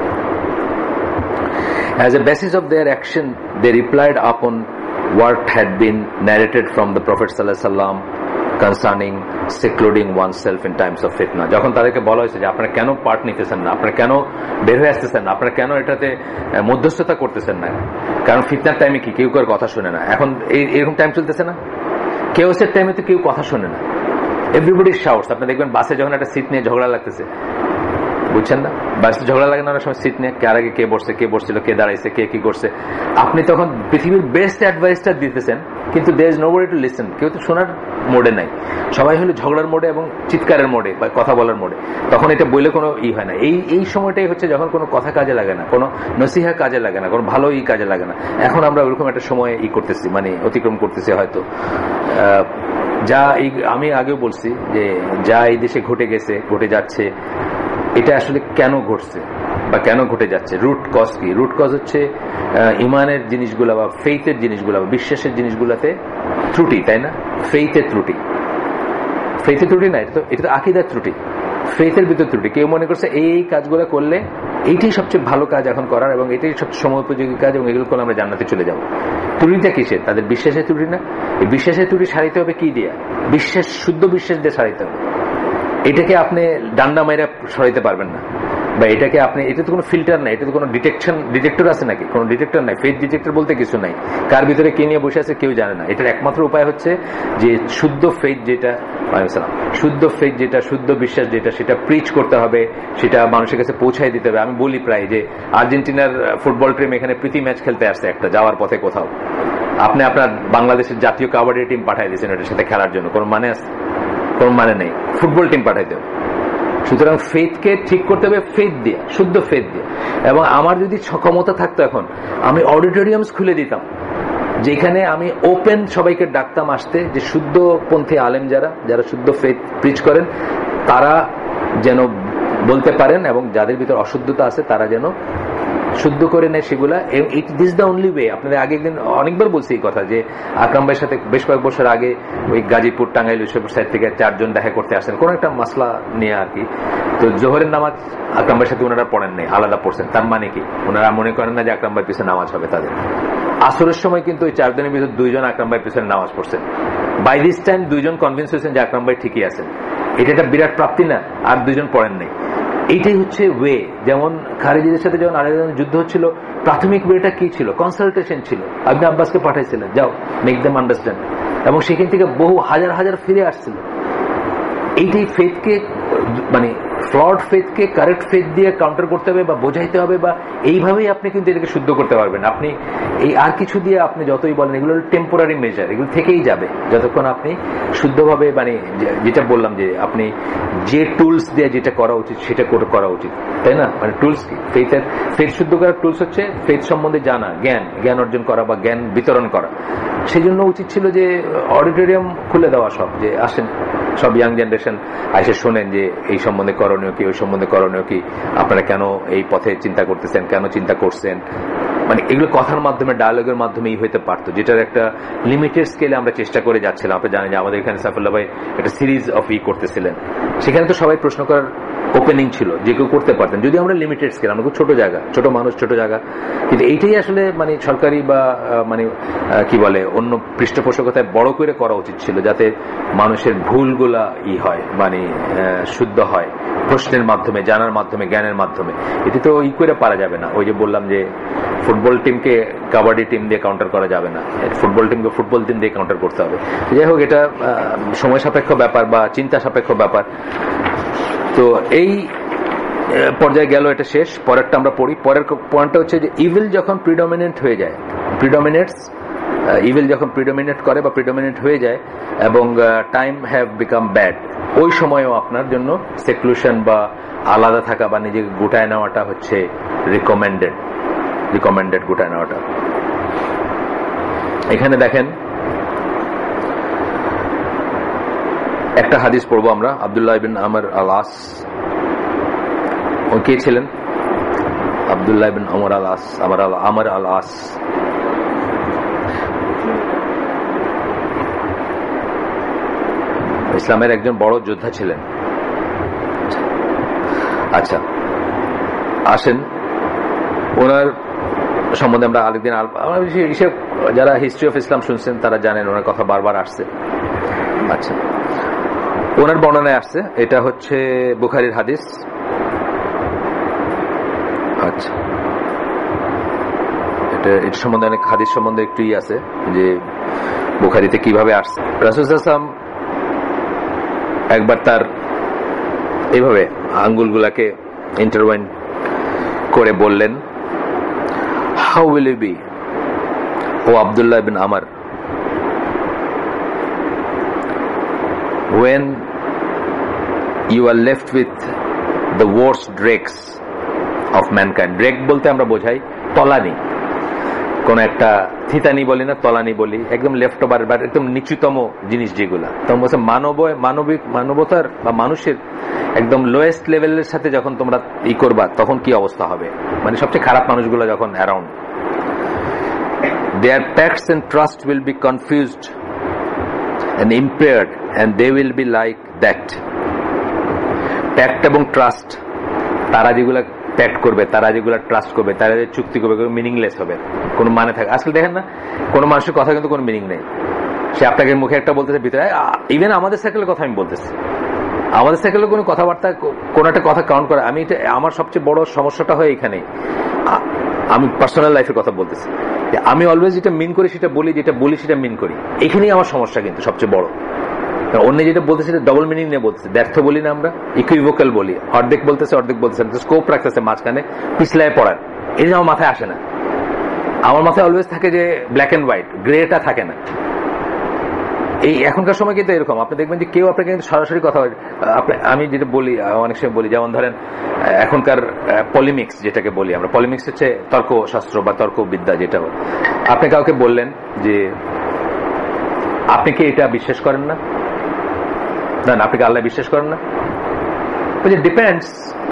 Speaker 1: As a basis of their action, they replied upon what had been narrated from the Prophet sallallahu alaihi wasallam concerning secluding oneself in times of fitna. যখন তাদেরকে বলা হয়েছে যে আপনারা কেন পার্ট নিতেছেন না, আপনারা কেন বের হয়ে আসতেছেন না, আপনারা কেন এটাতে মধ্যস্থতা করতেছেন না, কারণ ফিতনার টাইমে কি কেউ কার কথা শুনে না। এখন এই এরকম টাইম চলতেছে না, কেওসের টাইমে তো কেউ কথা শুনে না, এভরিবডি শাউটস। আপনি দেখবেন বাসে যখন একটা সিট নিয়ে ঝগড়া লাগতেছে, বুঝছেন না? বাস ঝগড়া লাগে না অনেক সময় সিট নিয়ে, কার আগে কে বসছে, কে বসছিল, কে দাঁড়াইছে, কে কি করছে। আপনি তখন পৃথিবীর বেস্ট অ্যাডভাইসটা দিতেছেন, কিন্তু there is nobody to listen. কেউ তো শোনার মোডে নাই, সবাই হলো ঝগড়ার মোডে এবং চিৎকারের মোডে বা কথা বলার মোডে। তখন এটা বললে কোনো ই হয় না। এই এই সময়টাই হচ্ছে যখন কোনো কথা কাজে লাগে না, কোনো নসিহা কাজে লাগে না, কোনো ভালো ই কাজে লাগে না। এখন আমরা ওইরকম একটা সময় ই করতেছি, মানে অতিক্রম করতেছি হয়তো। যা এই আমি আগেও বলছি যে যা এই দেশে ঘটে গেছে, ঘটে যাচ্ছে, এটা আসলে কেন ঘটছে বা কেন ঘটে যাচ্ছে, রুট কজ কি? রুট কজ হচ্ছে ইমানের জিনিসগুলা বা ফেইথের জিনিসগুলা বা বিশ্বাসের জিনিসগুলাতে ত্রুটি, তাই না? ফেইথের ত্রুটি, ফেইথের ত্রুটি না, এটা তো এটা তো আকীদার ত্রুটি, ফেইথের ভিতর ত্রুটি। কেউ মনে করছে এই কাজগুলো করলে এইটাই সবচেয়ে ভালো কাজ এখন করার এবং এটাই সবচেয়ে সময় উপযোগী কাজ এবং এগুলো করলে আমরা জান্নাতে চলে যাবো। ত্রুটিটা কিসের? তাদের বিশ্বাসের ত্রুটি না? এই বিশ্বাসের ত্রুটি সারাইতে হবে কি দিয়া? বিশ্বাস, শুদ্ধ বিশ্বাস দিয়ে সারাইতে হবে। এটাকে আপনি ডান্ডা মাইরা সরাইতে পারবেন না, বা এটাকে আপনি, এটা তো কোনো ফিল্টার নাই, এটা তো কোনো ডিটেকশন ডিটেক্টর আছে নাকি? কোনো ডিটেক্টর নাই, ফেথ ডিটেক্টর বলতে কিছু নাই। কার ভিতরে কে নিয়ে বসে আছে কেউ জানে না। এটার একমাত্র উপায় হচ্ছে যে শুদ্ধ ফেথ যেটা, শুদ্ধ ফেথ যেটা, শুদ্ধ বিশ্বাস যেটা, সেটা প্রিচ করতে হবে, সেটা মানুষের কাছে পৌঁছায় দিতে হবে। আমি বলি প্রায় যে আর্জেন্টিনার ফুটবল টিম এখানে প্রীতি ম্যাচ খেলতে আসছে একটা, যাওয়ার পথে কোথাও আপনি আপনার বাংলাদেশের জাতীয় কাবাডি টিম পাঠাই দিয়েছেন এটার সাথে খেলার জন্য, কোনো মানে আছে? কোনো মানে নেই। ফুটবল টিম পাঠাইতে হবে। সুতরাং ফেথকে ঠিক করতে হবে ফেথ দিয়ে, শুদ্ধ ফেথ দিয়ে। এবং আমার যদি ক্ষমতা থাকতো এখন, আমি অডিটোরিয়ামস খুলে দিতাম, যেখানে আমি ওপেন সবাইকে ডাকতাম আসতে, যে শুদ্ধপন্থী আলেম যারা যারা শুদ্ধ ফেথ প্রিচ করেন তারা যেন বলতে পারেন, এবং যাদের ভিতর অশুদ্ধতা আছে তারা যেন শুদ্ধ করে নেয় সেগুলা। This the only way. আপনাদের আগে একদিন অনেকবার বলছি এই কথা, যে আকরাম ভাইয়ের সাথে বেশ কয়েক বছর আগে ওই গাজীপুর টাঙ্গাইল ওইসব সাইড থেকে চারজন দেখা করতে আসেন কোন একটা মাসলা নিয়ে আর কি। তো জোহরের নামাজ আকরাম ভাইয়ের সাথে ওনারা পড়েন নাই, আলাদা পড়ছেন। তার মানে কি? ওনারা মনে করেন না যে আকরাম ভাইয়ের পিছনে নামাজ হবে তাদের। আসরের সময় কিন্তু ওই চারজনের ভিতর দুইজন আকরাম ভাইয়ের পিছনে নামাজ পড়ছেন। বাই দিস টাইম দুইজন কনভিন্স হয়েছেন যে আকরাম ভাই ঠিকই আছেন। এটা একটা বিরাট প্রাপ্তি না? আর দুইজন পড়েন নাই। এইটাই হচ্ছে ওয়ে। যেমন খারিজিদের সাথে যখন আরেকজন যুদ্ধ হচ্ছিল, প্রাথমিক ওয়েটা কি ছিল? কনসালটেশন ছিল। আপনি আব্বাসকে পাঠাইছিলেন, যাও মেক দেম আন্ডারস্ট্যান্ড, এবং সেখান থেকে বহু হাজার হাজার ফিরে আসছিল। এইটাই ফেথকে, মানে ফ্লড ফেথকে কারেক্ট ফেথ দিয়ে কাউন্টার করতে হবে বা বোঝাইতে হবে, বা এইভাবেই আপনি কিন্তু এটাকে শুদ্ধ করতে পারবেন। আপনি এই আর কিছু দিয়ে আপনি যতই বলেন, এগুলো টেম্পোরারি মেজার, এগুলো থেকেই যাবে যতক্ষণ আপনি শুদ্ধভাবে, মানে যেটা বললাম যে আপনি যে টুলস দিয়ে যেটা করা উচিত সেটা করা উচিত, তাই না? মানে টুলস কি? ফেথের ফেথ শুদ্ধ করার টুলস হচ্ছে ফেথ সম্বন্ধে জানা, জ্ঞান জ্ঞান অর্জন করা বা জ্ঞান বিতরণ করা। সেই জন্য উচিত ছিল যে অডিটোরিয়াম খুলে দেওয়া, সব যে আসেন, সব ইয়াং জেনারেশন এসে শোনেন যে এই সম্বন্ধে করণীয় কি, ওই সম্বন্ধে করণীয় কি, আপনারা কেন এই পথে চিন্তা করতেছেন, কেন চিন্তা করছেন। মানে এগুলো কথার মাধ্যমে, ডায়ালগের মাধ্যমেই হইতে পারতো, যেটার একটা লিমিটেড স্কেলে আমরা চেষ্টা করে যাচ্ছিলাম। আপনি জানেন যে আমাদের এখানে সাইফুল্লাহ ভাই একটা সিরিজ অফ ই করতেছিলেন, সেখানে তো সবাই প্রশ্ন করার ওপেনিং ছিল, যে কেউ করতে পারতেন, যদি আমরা লিমিটেড স্কেল, আমরা খুব ছোট জায়গা, ছোট মানুষ, ছোট জায়গা। কিন্তু এইটাই আসলে মানে সরকারি বা মানে কি বলে অন্য পৃষ্ঠপোষকতায় বড় করে করা উচিত ছিল, যাতে মানুষের ভুলগুলা ই হয়, মানে শুদ্ধ হয় প্রশ্নের মাধ্যমে, জানার মাধ্যমে, জ্ঞানের মাধ্যমে। এটি তো ই করে পারা যাবে না। ওই যে বললাম যে ফুটবল টিমকে কাবাডি টিম দিয়ে কাউন্টার করা যাবে না, ফুটবল টিমকে ফুটবল টিম দিয়ে কাউন্টার করতে হবে। যাই হোক, এটা সময় সাপেক্ষ ব্যাপার বা চিন্তা সাপেক্ষ ব্যাপার। তো এই পর্যায়ে গেল, এটা শেষ। পরেরটা আমরা পড়ি। পরের পয়েন্টটা হচ্ছে যে ইভিল যখন প্রিডমিনেন্ট হয়ে যায়, প্রিডমিনেটস ইভিল যখন প্রিডমিনেট করে বা প্রিডমিনেন্ট হয়ে যায় এবং টাইম হ্যাভ বিকাম ব্যাড, ওই সময়ও আপনার জন্য সেক্লুশন বা আলাদা থাকা বা নিজেকে গুটায় নেওয়াটা হচ্ছে রিকমেন্ডেড, রিকমেন্ডেড গুটায় নেওয়াটা। এখানে দেখেন একটা হাদিস পড়বো আমরা। আব্দুল্লাহ ইবিন আমর আল আস, ও কে ছিলেন? আব্দুল্লাহ ইবিন আমর আল আস, আমর আল আমর আল আস ইসলামের একজন বড় যোদ্ধা ছিলেন। আচ্ছা, আসেন ওনার সম্বন্ধে আমরা আরেকদিন, যারা হিস্ট্রি অফ ইসলাম শুনছেন তারা জানেন ওনার কথা বারবার আসছে। আচ্ছা, ওনার বর্ণনায় আসছে, এটা হচ্ছে বুখারীর হাদিস। আচ্ছা, এটা এটা সম্বন্ধে অনেক হাদিস সম্বন্ধে একটু ই আছে যে বুখারীতে কিভাবে আসছে। রাসূল সাল্লাল্লাহু আলাইহি ওয়াসাল্লাম একবার তার এইভাবে আঙ্গুলগুলাকে ইন্টারওয়াইন করে বললেন, হাউ উইল ইউ বি ও Abdullah bin Amr when you are left with the worst dregs of mankind. Dreg বলতে আমরা বোঝাই তলানি, কোন একটা থিতানি বলি না, তলানি বলি, একদম লেফট ওভার বা একদম নিচুতম জিনিস যেগুলা। তখন বলছে মানব মানবিক মানবতার বা মানুষের একদম লোয়েস্ট লেভেলের সাথে যখন তোমরা ই করবা তখন কি অবস্থা হবে, মানে সবচেয়ে খারাপ মানুষগুলো যখন around. Their pacts and trust will be confused and impaired and they will be like that. Pact এবং ট্রাস্ট, তারা যেগুলা প্যাক্ট করবে, তারা যেগুলা ট্রাস্ট করবে, তারা যে চুক্তি করবে, মিনিংলেস হবে, কোনো মানে থাকে। আসলে দেখেন না, কোনো মানুষের কথা কিন্তু কোনো মিনিং নেই। সে আপনাকে মুখে একটা বলতেছে, ভিতরে ইভেন আমাদের সাইকেলের কথা আমি বলতেছি, আমাদের সাইকেলের কোনো কথাবার্তা কোন একটা কথা কাউন্ট করে। আমি এটা আমার সবচেয়ে বড় সমস্যাটা হয় এখানে, আমি পার্সোনাল লাইফের কথা বলতেছি, আমি অলওয়েজ যেটা মিন করি সেটা বলি, যেটা বলি সেটা মিন করি। এখানেই আমার সমস্যা কিন্তু সবচেয়ে বড়। অন্য যেটা বলতেছে সেটা ডবল মিনিং নিয়ে বলতেছে, ব্যর্থ বলি না আমরা, ইকুইভোকাল বলি, অর্ধেক বলতেছে অর্ধেক বলতেছে, স্কোপ রাখতেছে মাঝখানে, পিছলায় পড়ার। এই যে আমার মাথায় আসে না, আমার মাথায় অলওয়েজ থাকে যে ব্ল্যাক এন্ড হোয়াইট, গ্রেটা থাকে না। এই এখনকার সময় কিন্তু এরকম, আপনি দেখবেন যে কেউ আপনাকে কিন্তু সরাসরি কথা, আমি যেটা বলি অনেক সময় বলি, যেমন ধরেন এখনকার পলিমিক্স যেটাকে বলি আমরা, পলিমিক্স হচ্ছে তর্কশাস্ত্র বা তর্ক বিদ্যা। যেটা আপনি কাউকে বললেন যে আপনি কি এটা বিশ্বাস করেন না, না আপনি কি আল্লাহ বিশ্বাস করেন না, বলছে ডিপেন্ডস।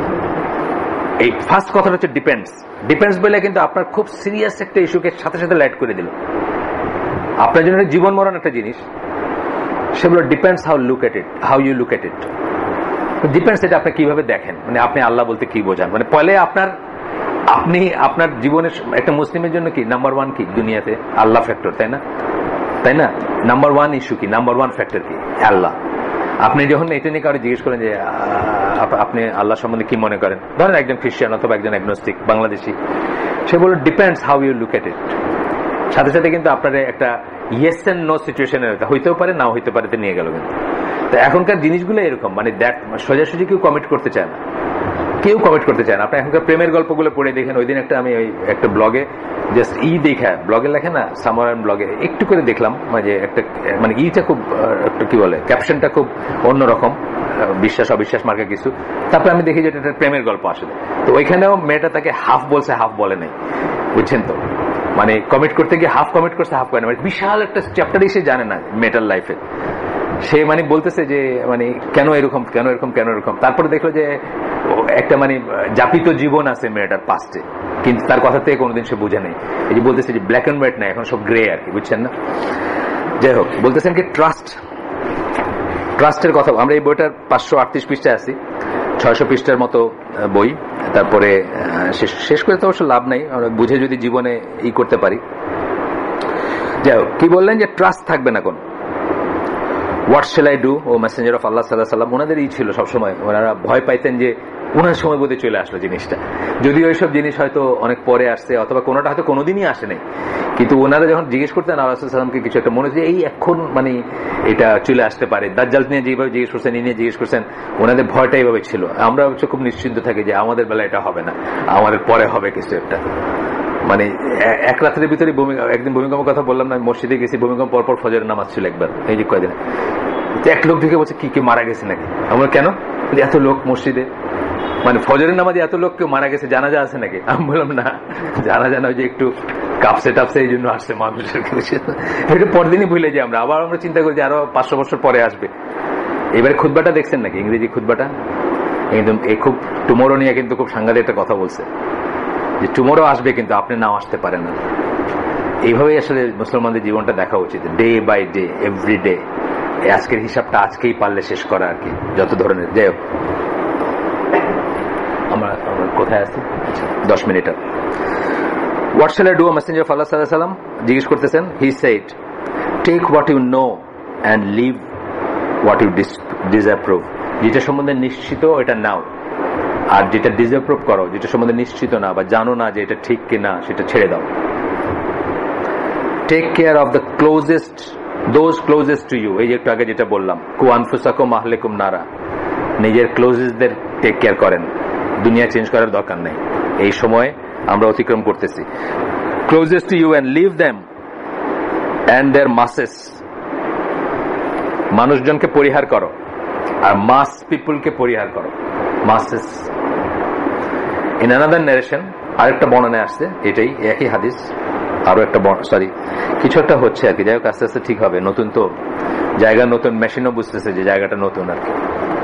Speaker 1: এই ফার্স্ট কথাটা হচ্ছে ডিপেন্ডস। ডিপেন্ডস বলে কিন্তু আপনার খুব সিরিয়াস একটা ইস্যুকে সাথে সাথে লাইট করে দিল। আপনার জন্য জীবন মরণ একটা জিনিস, সেগুলো depends how look at it, how you look at it. Depends এটা আপনি কিভাবে দেখেন, মানে আপনি আল্লাহ বলতে কি বোঝান। মানে পরে আপনার আপনি আপনার জীবনের একটা মুসলিমের জন্য কি নাম্বার ওয়ান কি দুনিয়াতে আল্লাহ ফ্যাক্টর, তাই না? তাই না? নাম্বার ওয়ান ইস্যু কি, নাম্বার ওয়ান ফ্যাক্টর কি? আল্লাহ। আপনি যখন এটা নিয়ে কারো জিজ্ঞেস করেন যে আপনি আল্লাহ সম্বন্ধে কি মনে করেন, ধরেন একজন খ্রিস্টান অথবা একজন অ্যাগনস্টিক বাংলাদেশি, সে বলল depends how you look at it. সাথে সাথে কিন্তু আপনার একটা ইয়েস এন্ড নো সিচুয়েশনে হইতেও পারে, নাও হইতে পারে, নিয়ে গেল। কিন্তু তো এখনকার জিনিসগুলো এরকম, মানে দেখ সোজাসুজি কেউ কমিট করতে চায় না, কেউ কমিট করতে চায় না। আপনি এখনকার প্রেমের গল্পগুলো পড়ে দেখেন। ওই দিন একটা আমি ওই একটা ব্লগে জাস্ট ই দেখা, ব্লগে লেখে না সামারায়ণ ব্লগে একটু করে দেখলাম, মানে একটা মানে ইটা খুব একটা কি বলে ক্যাপশনটা খুব অন্যরকম, বিশ্বাস অবিশ্বাস মার্কা কিছু। তারপরে আমি দেখি যে এটা প্রেমের গল্প আসলে। তো ওইখানেও মেয়েটা তাকে হাফ বলছে, হাফ বলে নাই, বুঝছেন তো? মানে কমিট করতে গিয়ে হাফ কমিট করছে, হাফ করে না, মানে বিশাল একটা চ্যাপ্টারই সে জানে না মেয়েটার লাইফে। সে মানে বলতেছে যে মানে কেন এরকম, কেন এরকম, কেন এরকম। তারপরে দেখলো যে একটা মানে যাপিত জীবন আছে মেয়েটার পাস্টে, কিন্তু তার কথা থেকে কোনোদিন সে বুঝে নেই। এই যে বলতেছে যে ব্ল্যাক এন্ড হোয়াইট না, এখন সব গ্রে আর কি, বুঝছেন না? যাই হোক, বলতেছেন কি ট্রাস্ট, ট্রাস্টের কথা। আমরা এই বইটার পাঁচশো আটত্রিশ পৃষ্ঠায় আছি, ছয়শো পৃষ্ঠার মতো বই। তারপরে শেষ করে তো অবশ্য লাভ নাই, আমরা বুঝে যদি জীবনে ই করতে পারি। যাই হোক, কি বললেন যে ট্রাস্ট থাকবে না কোন। হোয়াট শেল আই ডু ও মেসেঞ্জার অফ আল্লাহ সাল্লাল্লাহু আলাইহি ওয়াসাল্লাম, ওনাদের ই ছিল সবসময়, ওনারা ভয় পাইতেন যে ওনার সময় বোধে চলে আসলো জিনিসটা। যদিও ওইসব জিনিস হয়তো অনেক পরে আসছে, অথবা কোনোটা হয়তো কোনোদিনই আসে নাই, কিন্তু ওনারা যখন জিজ্ঞেস করতেন আল্লাহ রাসূল সাল্লাল্লাহু আলাইহি ওয়াসাল্লামকে কিছু একটা, মনে হচ্ছে এই এখন মানে এটা চলে আসতে পারে। দাজ্জাল নিয়ে যেভাবে জিজ্ঞেস করছেন, এই নিয়ে জিজ্ঞেস করছেন, ওনাদের ভয়টা এইভাবে ছিল। আমরা হচ্ছে খুব নিশ্চিন্ত থাকি যে আমাদের বেলা এটা হবে না, আমাদের পরে হবে কিছু একটা। মানে এক রাতের ভিতরে একদিন ভূমিকম্পের কথা বললাম না, মসজিদে গেছি, ভূমিকম্প পরপর ফজরের নামাজ ছিল একবার, এই যে কয়দিন। এক লোক ঢুকে বলছে কি কেউ মারা গেছে নাকি? আমরা কেন? এত লোক মসজিদে, মানে ফজরের নামাজে এত লোক কেউ মারা গেছে, জানাজা আছে নাকি? আমি বললাম না, জানাজা নয়, যে একটু কাপসে টাপসে এই জন্য আসছে মানুষের। এটা পরদিনই ভুলে যাই আমরা, আবার আমরা চিন্তা করি যে আরো পাঁচশো বছর পরে আসবে। এবারে খুতবাটা দেখছেন নাকি, ইংরেজি খুতবাটা? একদম এই খুব টুমোরো নিয়ে কিন্তু খুব সাংঘাতিক একটা কথা বলছে, যে টুমোরো আসবে কিন্তু আপনি নাও আসতে পারেন না। এইভাবেই আসলে মুসলমানদের জীবনটা দেখা উচিত, day by day, every day. আজকের হিসাবটা আজকেই পারলে শেষ করা আর কি, যত ধরনের। যাই হোক, আমরা কোথায় আছি? দশ মিনিট। What shall I do messenger of আল্লাহ সাল্লাল্লাহু আলাইহি ওয়াসাল্লাম জিজ্ঞেস করতেছেন, he said take what you know and leave what you disapprove. যেটা সম্বন্ধে নিশ্চিত এটা নাও, আর যেটা ডিসঅ্যাপ্রুভ করো, যেটা সম্বন্ধে নিশ্চিত না বা জানো না যে এটা ঠিক কিনা, সেটা ছেড়ে দাও। Take care of the closest those closest to you, এই যে একটু আগে যেটা বললাম, কু আনফুসাকুম আহলিকুম নারা, নিজের ক্লোজেস্টদের টেক কেয়ার করেন। দুনিয়া চেঞ্জ করার দরকার নেই, এই সময় আমরা অতিক্রম করতেছি। Closest to you and leave them and their masses, মানুষজনকে পরিহার করো আর মাস পিপলকে পরিহার করো, মাসেস। ইন অ্যানাদার নারেশন আরেকটা বর্ণনায় আসছে, এটাই একই হাদিস, আরো একটা সরি কিছু একটা হচ্ছে আর কি, যাই হোক আস্তে আস্তে ঠিক হবে। নতুন তো জায়গা, নতুন মেশিনও বুঝতেছে যে জায়গাটা নতুন আর কি।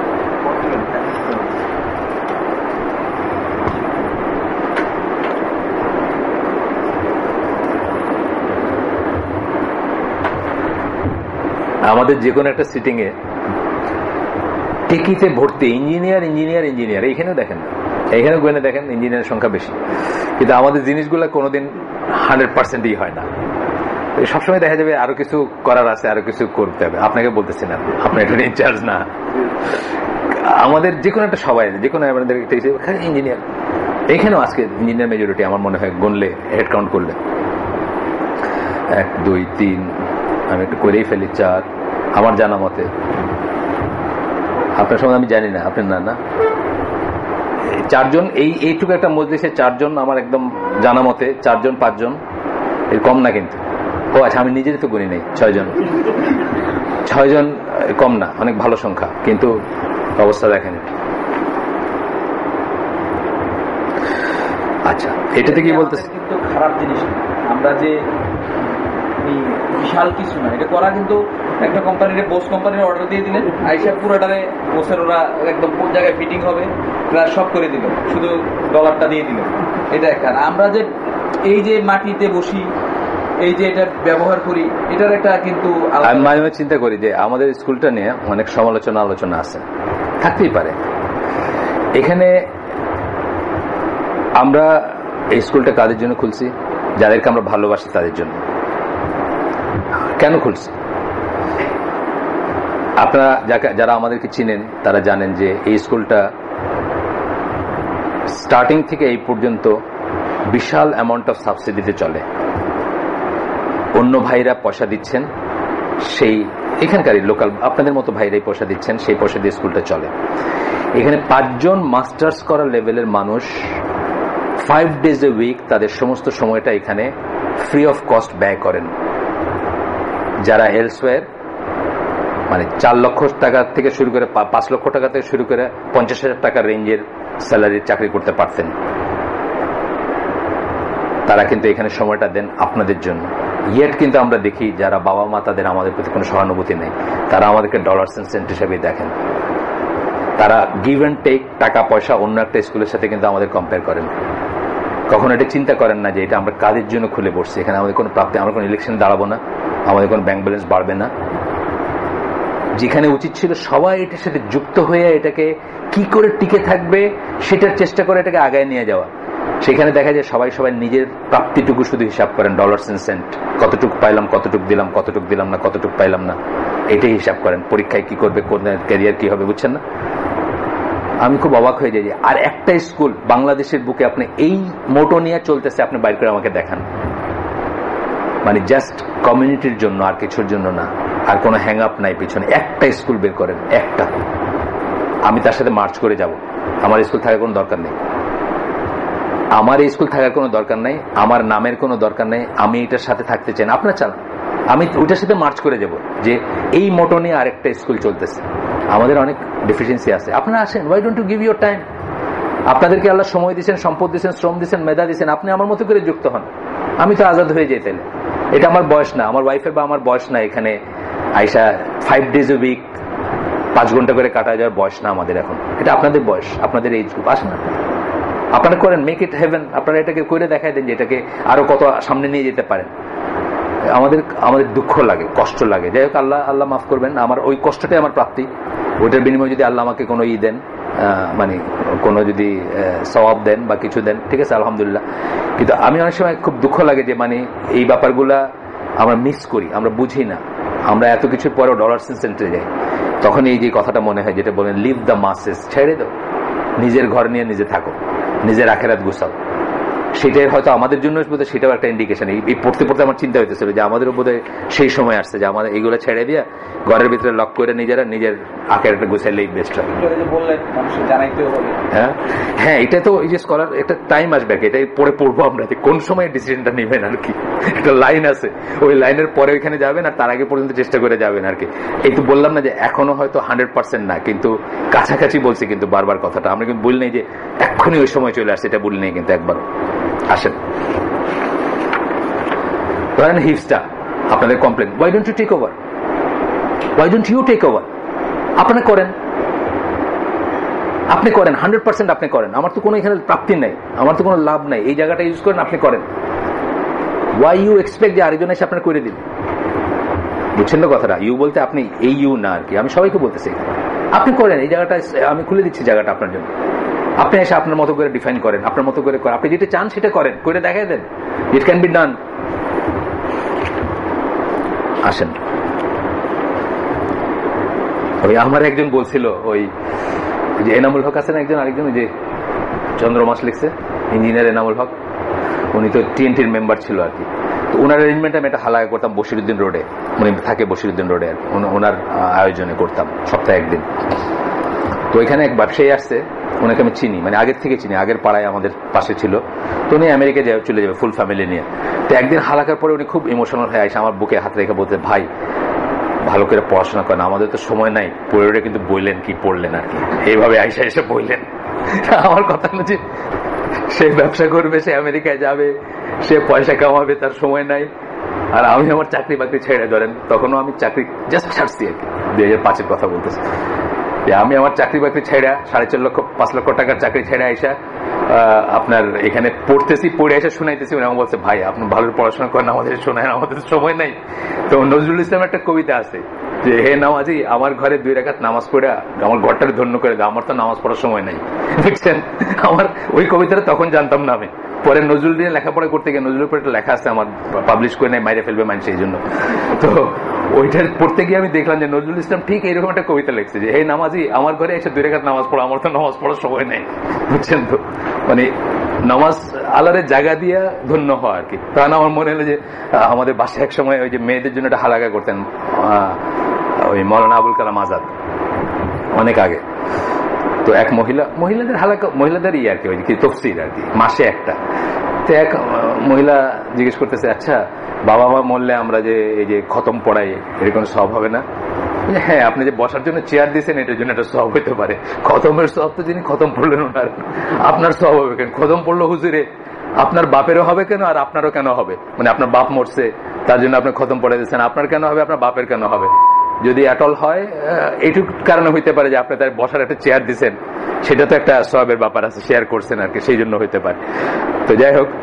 Speaker 1: আমাদের যে কোনো একটা সিটিং এ টিকিতে ভর্তি ইঞ্জিনিয়ার ইঞ্জিনিয়ার ইঞ্জিনিয়ার, এইখানে দেখেন, এইখানে গোয়েনে দেখেন ইঞ্জিনিয়ারের সংখ্যা বেশি, কিন্তু আমাদের জিনিসগুলো কোনোদিন হান্ড্রেড পার্সেন্টই হয় না। সবসময় দেখা যাবে আরো কিছু করার আছে, আরো কিছু করতে হবে। আপনাকে বলতেছি না, আপনি এটা ইনচার্জ না। আমাদের যে কোনো একটা সবাই, যে কোনো আমাদের ইঞ্জিনিয়ার, এইখানেও আজকে ইঞ্জিনিয়ার মেজরিটি আমার মনে হয় গুনলে, হেড কাউন্ট করলে এক দুই তিন, আমি একটু করেই ফেলি চার আমার জানা মতে। আপনার সময় আমি জানি না, আপনার না না চারজন, এই এইটুকু একটা মজলিসে চারজন আমার একদম জানা মতে, চারজন পাঁচজন, এর কম না কিন্তু। ও আচ্ছা, আমি নিজের তো গুনি নেই, ছয়জন, ছয়জন কম না, অনেক ভালো সংখ্যা, কিন্তু অবস্থা দেখেন। আচ্ছা, এটাতে কি বলতেছে?
Speaker 2: কিন্তু খারাপ জিনিস আমরা যে বিশাল কিছু না, এটা করা কিন্তু একটা কোম্পানির বোস কোম্পানির অর্ডার দিয়ে দিলেন, আইসা পুরোটারে বোসের ওরা একদম কোন জায়গায় ফিটিং হবে প্রায় সব করে দিল, শুধু ডলারটা দিয়ে দিল। এটা একটা, আমরা যে এই যে মাটিতে বসি, এই যে এটা ব্যবহার করি, এটার একটা কিন্তু
Speaker 1: আমি মাঝে মাঝে চিন্তা করি যে আমাদের স্কুলটা নিয়ে অনেক সমালোচনা আলোচনা আছে, থাকতেই পারে। এখানে আমরা এই স্কুলটা কাদের জন্য খুলছি? যাদেরকে আমরা ভালোবাসি তাদের জন্য। কেন খুলছি? আপনারা যারা আমাদেরকে চিনেন তারা জানেন যে এই স্কুলটা স্টার্টিং থেকে এই পর্যন্ত বিশাল অ্যামাউন্ট অফ সাবসিডিতে চলে। অন্য ভাইরা পয়সা দিচ্ছেন, সেই এখানকারই লোকাল আপনাদের মতো ভাইরাই পয়সা দিচ্ছেন, সেই পয়সা দিয়ে স্কুলটা চলে। এখানে পাঁচজন মাস্টার্স করা লেভেলের মানুষ ফাইভ ডেজ এ উইক তাদের সমস্ত সময়টা এখানে ফ্রি অফ কস্ট ব্যয় করেন। যারা এলসওয়্যার মানে চার লক্ষ টাকা থেকে শুরু করে পাঁচ লক্ষ টাকা থেকে শুরু করে পঞ্চাশ হাজার টাকার রেঞ্জের স্যালারির চাকরি করতে পারতেন, তারা কিন্তু এখানে সময়টা দেন আপনাদের জন্য। ইয়েট কিন্তু আমরা দেখি যারা বাবা মা তাদের আমাদের প্রতি কোনো সহানুভূতি নেই, তারা আমাদেরকে ডলার সেন্ট সেন্ট হিসেবে দেখেন। তারা গিভ অ্যান্ড টেক, টাকা পয়সা অন্য একটা স্কুলের সাথে কিন্তু আমাদের কম্পেয়ার করেন। কখনো এটা চিন্তা করেন না যে এটা আমরা কাদের জন্য খুলে বসছি। এখানে আমাদের কোনো প্রাপ্তি, আমরা কোনো ইলেকশন দাঁড়াবো না, আমাদের কোনো ব্যাংক ব্যালেন্স বাড়বে না। যেখানে উচিত ছিল সবাই এটার সাথে যুক্ত হয়ে এটাকে কি করে টিকে থাকবে সেটার চেষ্টা করে এটাকে আগায় নিয়ে যাওয়া, সেখানে দেখা যায় সবাই সবাই নিজের প্রাপ্তিটুকু শুধু হিসাব করেন, ডলার সেন্ট সেন্ট, কতটুকু পাইলাম, কতটুকু দিলাম, কতটুকু দিলাম না, কতটুকু পাইলাম না, এটাই হিসাব করেন। পরীক্ষায় কি করবে, কোন ক্যারিয়ার কি হবে, বুঝছেন না? আমি খুব অবাক হয়ে যাই। আর একটা স্কুল বাংলাদেশের বুকে আপনি এই মোটো নিয়ে চলতেছে, আপনি বাইর করে আমাকে দেখান, মানে জাস্ট কমিউনিটির জন্য, আর কিছুর জন্য না, আর কোনো হ্যাং আপ নাই পিছনে। একটা স্কুল বের করেন, একটা, আমি তার সাথে মার্চ করে যাব। আমার স্কুল থাকার কোনো দরকার নেই, আমার এই স্কুল থাকার কোনো দরকার নেই, আমার নামের কোনো দরকার নেই, আমি এটার সাথে থাকতে চাই না, আপনারা চালান, আমি ওইটার সাথে মার্চ করে যাব যে এই মোটো নিয়ে আরেকটা স্কুল চলতেছে। আমাদের অনেক ডেফিসিয়েন্সি আছে, আপনারা আসেন, why don't you give your time? আপনাদেরকে আল্লাহ সময় দিচ্ছেন, সম্পদ দিচ্ছেন, শ্রম দিচ্ছেন, মেধা দিচ্ছেন, আপনি আমার মতো করে যুক্ত হন। আমি তো আজাদ হয়ে যাই তাহলে। এটা আমার বয়স না, আমার ওয়াইফের বা আমার বয়স না এখানে আইসা ফাইভ ডেজ এ উইক পাঁচ ঘন্টা করে কাটা যাওয়ার বয়স না আমাদের এখন। এটা আপনাদের বয়স, আপনাদের এইজ গ্রুপ। আসেন না, আপনারা করেন, মেক ইট হেভেন। আপনারা এটাকে করে দেখাই দেন যে এটাকে আরো কত সামনে নিয়ে যেতে পারেন। আমাদের আমাদের দুঃখ লাগে, কষ্ট লাগে, যাই হোক, আল্লাহ আল্লাহ মাফ করবেন। আমার ওই কষ্টটাই আমার প্রাপ্তি। ওইটার বিনিময়ে যদি আল্লাহ আমাকে কোনো ই দেন, মানে কোনো যদি সওয়াব দেন বা কিছু দেন, ঠিক আছে, আলহামদুলিল্লাহ। কিন্তু আমি অনেক সময় খুব দুঃখ লাগে যে মানে এই ব্যাপারগুলা আমরা মিস করি, আমরা বুঝি না, আমরা এত কিছুর পরেও ডলার সেন্টে যাই। তখন এই যে কথাটা মনে হয় যেটা বলেন, লিভ দ্য মাসেস, ছেড়ে দাও, নিজের ঘর নিয়ে নিজে থাকো, নিজের আখেরাত গুছাও। সেটাই হয়তো আমাদের জন্য বোধহয় সেটাও একটা ইন্ডিকেশন। এই পড়তে পড়তে আমার চিন্তা হইতেছিল যে আমাদেরও বোধহয় সেই সময় আসছে যে আমাদের এইগুলো ছেড়ে দিয়ে ঘরের ভিতরে লক করে নিজেরা নিজের আঁকের একটা গুছাইলেই বেস্ট হবে। হ্যাঁ হ্যাঁ, এটা তো এই যে স্কলার একটা টাইম আসবে আর কি, এটাই পরে পড়বো আমরা যে কোন সময় ডিসিশনটা নেবেন আর কি। একটা লাইন আছে, ওই লাইনের পরে ওইখানে যাবেন আর তার আগে পর্যন্ত চেষ্টা করে যাবেন আর কি। এই তো বললাম না যে এখনো হয়তো হান্ড্রেড পার্সেন্ট না, কিন্তু কাছাকাছি বলছি কিন্তু বারবার কথাটা। আমরা কিন্তু বলি নাই যে এক্ষুনি ওই সময় চলে আসছে, এটা বলি নাই কিন্তু একবার। আসেন ধরেন হিপসটা আপনাদের complain, why don't you take over, why don't you take over? আপনি করেন, আপনি করেন, হান্ড্রেড পার্সেন্ট আপনি করেন। আমার তো কোনো এখানে প্রাপ্তি নাই, আমার তো কোনো লাভ নাই, এই জায়গাটা ইউজ করেন, আপনি করেন। ওয়াই ইউ এক্সপেক্ট যে আরেকজন এসে আপনার করে দিন? বুঝছেন না কথাটা? ইউ বলতে আপনি এই ইউ না আর কি, আমি সবাইকে বলতেছি আপনি করেন, এই জায়গাটা আমি খুলে দিচ্ছি জায়গাটা আপনার জন্য। আপনি এসে আপনার মতো করে ডিফাইন করেন, আপনার মতো করে করেন, আপনি যেটা চান সেটা করেন, করে দেখাই দেন, ইট ক্যান বি ডান। আসেন, ওই আমার একজন বলছিল, ওই যে এনামুল হক আছেন একজন, আরেকজন যে চন্দ্রমাস লিখছে, ইঞ্জিনিয়ার এনামুল হক, উনি তো টিএনটির মেম্বার ছিল আর কি। তো ওনার অ্যারেঞ্জমেন্ট আমি একটা হালাকা করতাম বশিরউদ্দিন রোডে, উনি থাকে বশিরউদ্দিন রোডে, ওনার আয়োজনে করতাম সপ্তাহে একদিন। তো ওইখানে এক ব্যবসায়ী আসছে, ওনাকে আমি চিনি, মানে আগের থেকে চিনি, আগের পাড়ায় আমাদের পাশে ছিল। তো উনি আমেরিকা চলে যাবে ফুল ফ্যামিলি নিয়ে। তো একদিন হালাকার পরে উনি খুব ইমোশনাল হয়ে আসে, আমার বুকে হাত রেখে বলতে, ভাই ভালো করে পড়াশোনা করেন, আমাদের তো সময় নাই, পড়ে কিন্তু বললেন কি পড়লেন আর কি, এইভাবে আইসা এসে বললেন। আমার কথা হলো যে সে ব্যবসা করবে, সে আমেরিকায় যাবে, সে পয়সা কামাবে, তার সময় নাই। আর আমি আমার চাকরি বাকরি ছেড়ে, ধরেন তখনও আমি চাকরি জাস্ট ছাড়ছি আর কি, দুই হাজার পাঁচের কথা বলতেছি, যে আমি আমার চাকরি বাকরি ছেড়া, সাড়ে চার লক্ষ পাঁচ লক্ষ টাকার চাকরি ছেড়ে আইসা আপনার এখানে পড়তেছি, পড়ে এসে শোনাইতেছি। উনি আমার বলছে, ভাই আপনি ভালো পড়াশোনা করেন, আমাদের শোনায়, আমাদের সময় নাই। তো নজরুল ইসলামের একটা কবিতা আছে যে, হে নামাজি আমার ঘরে দুই রাকাত নামাজ পড়া আমার ঘরটাকে ধন্য করে দাও, আমার তো নামাজ পড়ার সময় নাই। দেখছেন, আমার ওই কবিতাটা তখন জানতাম না আমি, পরে নজরুল দিয়ে লেখাপড়া করতে গিয়ে নজরুল পরে একটা লেখা আছে আমার, পাবলিশ করে নাই, মাইরে ফেলবে মানুষ এই জন্য। তো ওইটা পড়তে গিয়ে আমি দেখলাম যে নজরুল ইসলাম ঠিক এইরকম একটা কবিতা লিখছে যে, হে নামাজি আমার ঘরে এসে দুই রাকাত নামাজ পড়া, আমার তো নামাজ পড়ার সময় নেই। বুঝছেন তো, মানে নামাজ আল্লাহর জায়গা দিয়া ধন্য হওয়া আর কি। তখন আমার মনে হলো যে আমাদের বাসায় এক সময় ওই যে মেয়েদের জন্য একটা হালাকা করতেন ওই মৌলানা আবুল কালাম আজাদ, অনেক আগে। তো এক মহিলা, মহিলাদের হালাকা, মহিলাদের ইয়ে আর কি, ওই কি তফসির আর কি, মাসে একটা। তো এক মহিলা জিজ্ঞেস করতেছে, আচ্ছা বাবা মা মরলে আমরা যে এই যে খতম পড়াই, এর কোনো সব হবে না? হ্যাঁ, আপনি যে বসার জন্য চেয়ার দিয়েছেন এটার জন্য একটা সব হইতে পারে, খতমের সব তো যিনি খতম পড়লেন ওনার, আপনার সব হবে কেন? খতম পড়লো হুজুরে, আপনার বাপেরও হবে কেন আর আপনারও কেন হবে? মানে আপনার বাপ মরছে তার জন্য আপনি খতম পড়ে দিচ্ছেন, আপনার কেন হবে, আপনার বাপের কেন হবে? যদি অ্যাটল হয় এইটুক কারণে হইতে পারে যে আপনি তার বসার একটা চেয়ার দিচ্ছেন, সেটা তো একটা সবের ব্যাপার আছে, শেয়ার করছেন আর কি, সেই জন্য হইতে পারে। তো যাই হোক,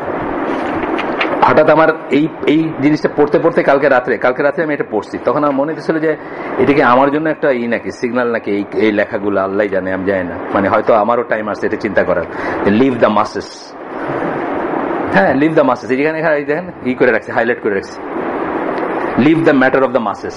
Speaker 1: হঠাৎ আমার এই এই জিনিসটা পড়তে পড়তে কালকে রাত্রে কালকে রাত্রে আমি এটা পড়ছি, তখন আমার মনে হচ্ছিল যে এটা কি আমার জন্য একটা ই নাকি, সিগন্যাল নাকি, এই এই লেখাগুলো আল্লাহ জানে, আমি জানি না। মানে হয়তো আমারও টাইম আসছে এটা চিন্তা করার, লিভ দ্য মাসেস। হ্যাঁ, লিভ দ্য মাসেস, যেখানে দেখেন ই করে রাখছে, হাইলাইট করে রাখছে, leave the matter of the masses.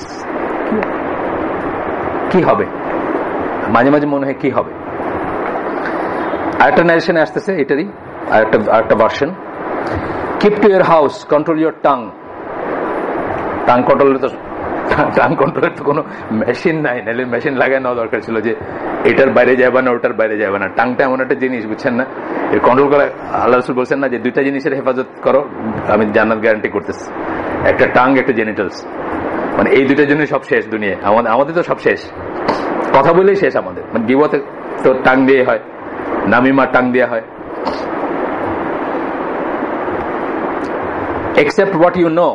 Speaker 1: কি হবে মাঝে মাঝে মনে হয় কি হবে। আরেকটা ন্যারেশনে আসতেছে এটারই আরেকটা আরেকটা version, keep to your house, control your tongue. Tongue কন্ট্রোলের তো টাং কন্ট্রোলের তো কোনো মেশিন নাই, নাহলে মেশিন লাগাই নেওয়া দরকার ছিল যে এটার বাইরে যাবে না ওটার বাইরে যাবে না। টাংটা এমন একটা জিনিস, বুঝছেন না, এর কন্ট্রোল করা। আল্লাহ রাসূল বলছেন না যে দুইটা জিনিসের হেফাজত করো, আমি জান্নাত গ্যারান্টি করতেছি, একটা টাং, একটা জেনিটালস। মানে এই দুইটার জন্য সব শেষ দুনিয়া, আমাদের তো সব শেষ, কথা বলেই শেষ আমাদের। মানে গীবতে তো টাং দিয়ে হয়, নামিমা টাং দেওয়া হয়। Accept what you know,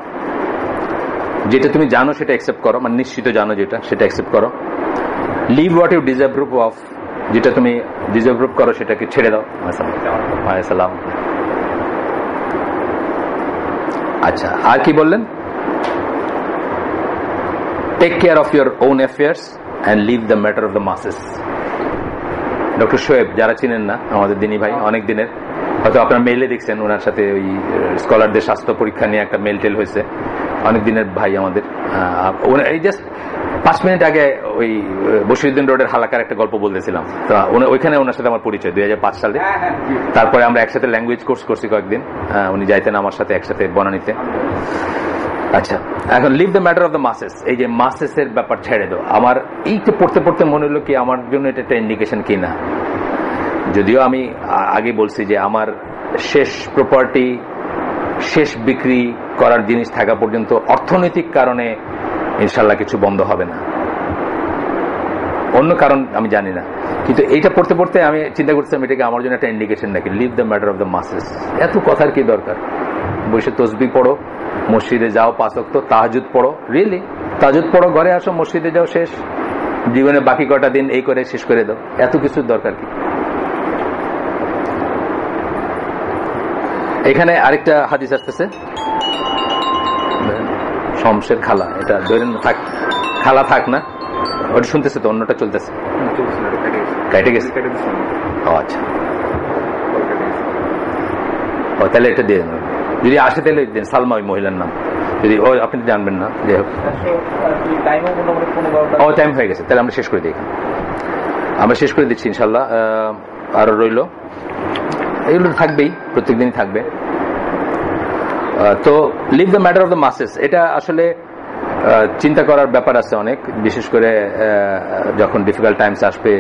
Speaker 1: যেটা তুমি জানো সেটা অ্যাকসেপ্ট করো, মানে নিশ্চিত জানো যেটা, সেটা অ্যাকসেপ্ট করো। Leave what you disapprove of, যেটা তুমি ডিসঅ্যাপ্রুভ করো সেটাকে ছেড়ে দাও। আসসালাম। আচ্ছা, আর কি বললেন? Take care of your own affairs and leave the matter of the masses. Doctor Shoaib, যারা চিনেন না, আমাদের দিনী ভাই, অনেক দিনের, হয়তো আপনার মেইলে দেখছেন, ওনার সাথে ওই স্কলারদের স্বাস্থ্য পরীক্ষা নিয়ে একটা মেল টেল হয়েছে, অনেক দিনের ভাই আমাদের। এই জাস্ট পাঁচ মিনিট আগে ওই বশিরউদ্দিন রোডের হালাকার একটা গল্প বলতেছিলাম, তো ওইখানে ওনার সাথে আমার পরিচয় দুই হাজার পাঁচ সালে। তারপরে আমরা একসাথে ল্যাঙ্গুয়েজ কোর্স করছি কয়েকদিন, উনি যাইতেন আমার সাথে একসাথে বনানীতে। আচ্ছা, এখন leave the matter of the masses, এই যে মাসেস এর ব্যাপার ছেড়ে দাও। আমার এইটা পড়তে পড়তে মনে হলো কি আমার জন্য এটা একটা ইন্ডিকেশন কি না, যদিও আমি আগে বলছি যে আমার শেষ প্রপার্টি, শেষ বিক্রি করার জিনিস থাকা পর্যন্ত অর্থনৈতিক কারণে ইনশাল্লাহ কিছু বন্ধ হবে না, অন্য কারণ আমি জানি না। কিন্তু এইটা পড়তে পড়তে আমি চিন্তা করছিলাম এটাকে আমার জন্য একটা ইন্ডিকেশন নাকি, leave the matter of the masses. এত কথার কি দরকার, বসে তসবিহ পড়ো, মসজিদে যাও পাঁচ ওয়াক্ত, তাহাজ্জুদ পড়ো, রিয়েলি তাহাজ্জুদ পড়ো, ঘরে আসো, মসজিদে যাও, শেষ। জীবনে বাকি কটা দিন এই করে শেষ করে দাও, এত কিছুর দরকার কি? এখানে আরেকটা হাদিস আসতেছে, শমশের খালা, এটা ধরেন থাক, খালা থাক না, ওটা শুনতেছে তো, অন্যটা চলতেছে, কেটে গেছে। ও আচ্ছা, ও তাহলে এটা দিয়ে দেন, যদি আসে তাহলে দিন, সালমা ওই মহিলার নাম, যদি ও আপনি জানবেন না, যাই হোক। ও টাইম হয়ে গেছে, তাহলে আমরা শেষ করে দিই, আমরা শেষ করে দিচ্ছি ইনশাল্লাহ। আরো রইল, এগুলো থাকবেই, প্রত্যেকদিনই থাকবে। তো leave the matter of the masses, এটা আসলে চিন্তা করার ব্যাপার আছে অনেক, বিশেষ করে যখন ডিফিকাল্ট টাইমস আসবে।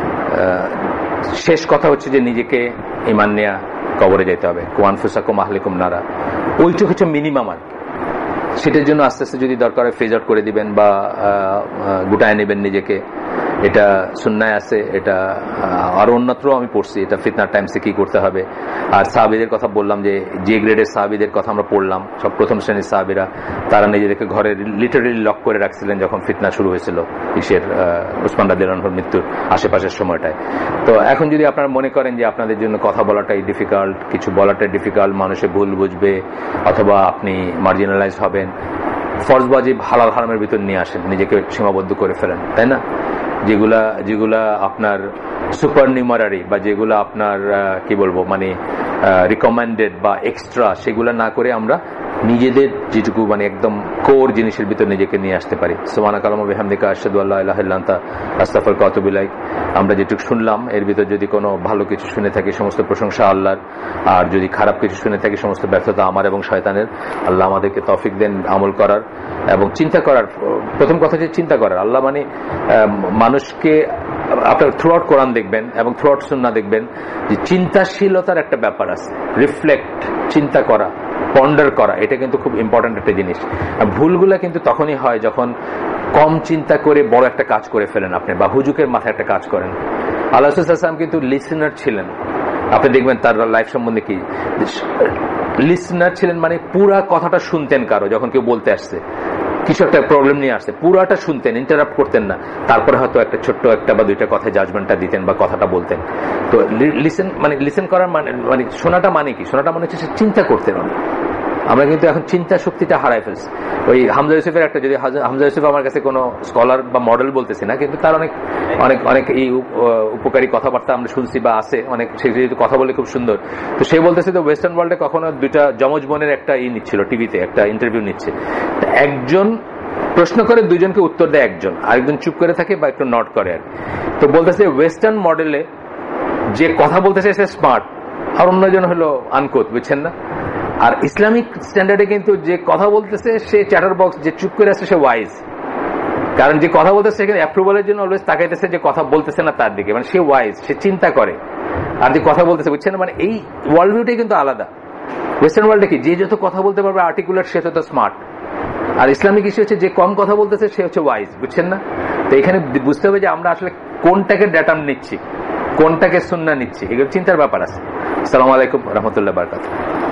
Speaker 1: শেষ কথা হচ্ছে যে নিজেকে ইমান নেয়া, কবরে যেতে হবে, কুয়ানফুসাকুম আহলিকুম নারা, ওইটুকু হচ্ছে মিনিমাম। আর সেটার জন্য আস্তে আস্তে যদি দরকার হয় ফেজ আউট করে দিবেন বা গুটায় নেবেন নিজেকে, এটা সুন্নায় আছে, এটা আরো অন্যত্র আমি পড়ছি, এটা ফিতনার টাইমসে কি করতে হবে। আর সাহাবীদের কথা বললাম, যে যে গ্রেডের সাহাবীদের কথা আমরা পড়লাম, সব প্রথম শ্রেণীর সাহাবীরা, তারা নিজেদেরকে ঘরে লিটারেলি লক করে রাখছিলেন যখন ফিতনা শুরু হয়েছিল, কিসের উসমান রাদিয়াল্লাহু আনহুর মৃত্যুর আশেপাশের সময়টায়। তো এখন যদি আপনারা মনে করেন যে আপনাদের জন্য কথা বলাটাই ডিফিকাল্ট, কিছু বলাটাই ডিফিকাল্ট, মানুষে ভুল বুঝবে, অথবা আপনি মার্জিনালাইজ হবেন, ফরজ ওয়াজিব হালাল হারামের ভিতর নিয়ে আসেন, নিজেকে সীমাবদ্ধ করে ফেলেন, তাই না? যেগুলা যেগুলা আপনার সুপার নিউমারারি বা যেগুলা আপনার কি বলবো মানে রিকমেন্ডেড বা এক্সট্রা, সেগুলা না করে আমরা নিজেদের যেটুকু মানে একদম কোর জিনিসের ভিতর নিজেকে নিয়ে আসতে পারি। সুবহানাকাল্লাহুম্মা ওয়া বিহামদিকা আশহাদু আল্লা ইলাহা ইল্লা আনতা আস্তাগফিরুকা ওয়া আতুবু ইলাইক। আমরা যেটুকু শুনলাম এর ভিতর যদি কোনো ভালো কিছু শুনে থাকি, সমস্ত প্রশংসা আল্লাহর, আর যদি খারাপ কিছু শুনে থাকি, সমস্ত ব্যর্থতা আমার এবং শয়তানের। আল্লাহ আমাদেরকে তৌফিক দেন আমল করার এবং চিন্তা করার। প্রথম কথা হচ্ছে চিন্তা করার। আল্লাহ মানে মানুষকে, আপনার থ্রু আউট কোরআন দেখবেন এবং থ্রু আউট সুন্নাহ দেখবেন যে চিন্তাশীলতার একটা ব্যাপার আছে, রিফ্লেক্ট, চিন্তা করা, পন্ডার করা, এটা কিন্তু খুব ইম্পর্টেন্ট একটা জিনিস। ভুলগুলা কিন্তু তখনই হয় যখন কম চিন্তা করে বড় একটা কাজ করে ফেলেন আপনি, বা হুজুকের মাথায় একটা কাজ করেন। আল্লাহ রাসূল সাল্লাল্লাহু আলাইহি ওয়াসাল্লাম কিন্তু লিসেনার ছিলেন, আপনি দেখবেন তার লাইফ সম্বন্ধে কি লিসেনার ছিলেন, মানে পুরা কথাটা শুনতেন, কারো যখন কেউ বলতে আসছে, কিছু একটা প্রবলেম নিয়ে আসছে, পুরাটা শুনতেন, ইন্টারাপ্ট করতেন না, তারপরে হয়তো একটা ছোট্ট একটা বা দুইটা কথা জাজমেন্টটা দিতেন বা কথাটা বলতেন। তো লিসেন মানে লিসেন করার মানে মানে শোনাটা মানে কি, শোনাটা মানে হচ্ছে চিন্তা করতে হবে। আমরা কিন্তু এখন চিন্তা শক্তিটা হারাই ফেলছি। ওই হামজা ইউসুফের একটা, যদি হামজা ইউসুফ আমার কাছে কোনো স্কলার বা মডেল বলতেছি না, কিন্তু তার অনেক অনেক অনেক এই উপকারী কথাবার্তা আমরা শুনছি বা আছে অনেক, সে যেহেতু কথা বলে খুব সুন্দর। তো সে বলতেছে তো ওয়েস্টার্ন ওয়ার্ল্ডে কখনো দুইটা যমজ বোনের একটা ই নিচ্ছিল, টিভিতে একটা ইন্টারভিউ নিচ্ছে, একজন প্রশ্ন করে, দুইজনকে উত্তর দেয় একজন, আরেকজন চুপ করে থাকে বা একটু নট করে আর। তো বলতেছে ওয়েস্টার্ন মডেলে যে কথা বলতেছে সে স্মার্ট, আর অন্যজন হলো আনকোত, বুঝছেন না? আর ইসলামিক স্ট্যান্ডার্ডে কিন্তু যে কথা বলতেছে সে চ্যাটার বক্স, যে চুপ করে আছে সে ওয়াইজ, কারণ যে কথা বলতেছে সেখানে অ্যাপ্রুভালের জন্য অলওয়েজ তাকাইতেছে যে কথা বলতেছে না তার দিকে, মানে সে ওয়াইজ, সে চিন্তা করে, আর যে কথা বলতেছে, বুঝছেন না? মানে এই ওয়ার্ল্ড ভিউটাই কিন্তু আলাদা। ওয়েস্টার্ন ওয়ার্ল্ডে কি, যে যত কথা বলতে পারবে আর্টিকুলেট, সে তত স্মার্ট। আর ইসলামিক ইস্যু হচ্ছে যে কম কথা বলতেছে সে হচ্ছে ওয়াইজ, বুঝছেন না? তো এখানে বুঝতে হবে যে আমরা আসলে কোনটাকে ডেটা নিচ্ছি, কোনটাকে সুন্নাহ নিচ্ছি, এগুলো চিন্তার ব্যাপার আছে। আসসালামু আলাইকুম ওয়া রাহমাতুল্লাহি ওয়া বারাকাতুহু।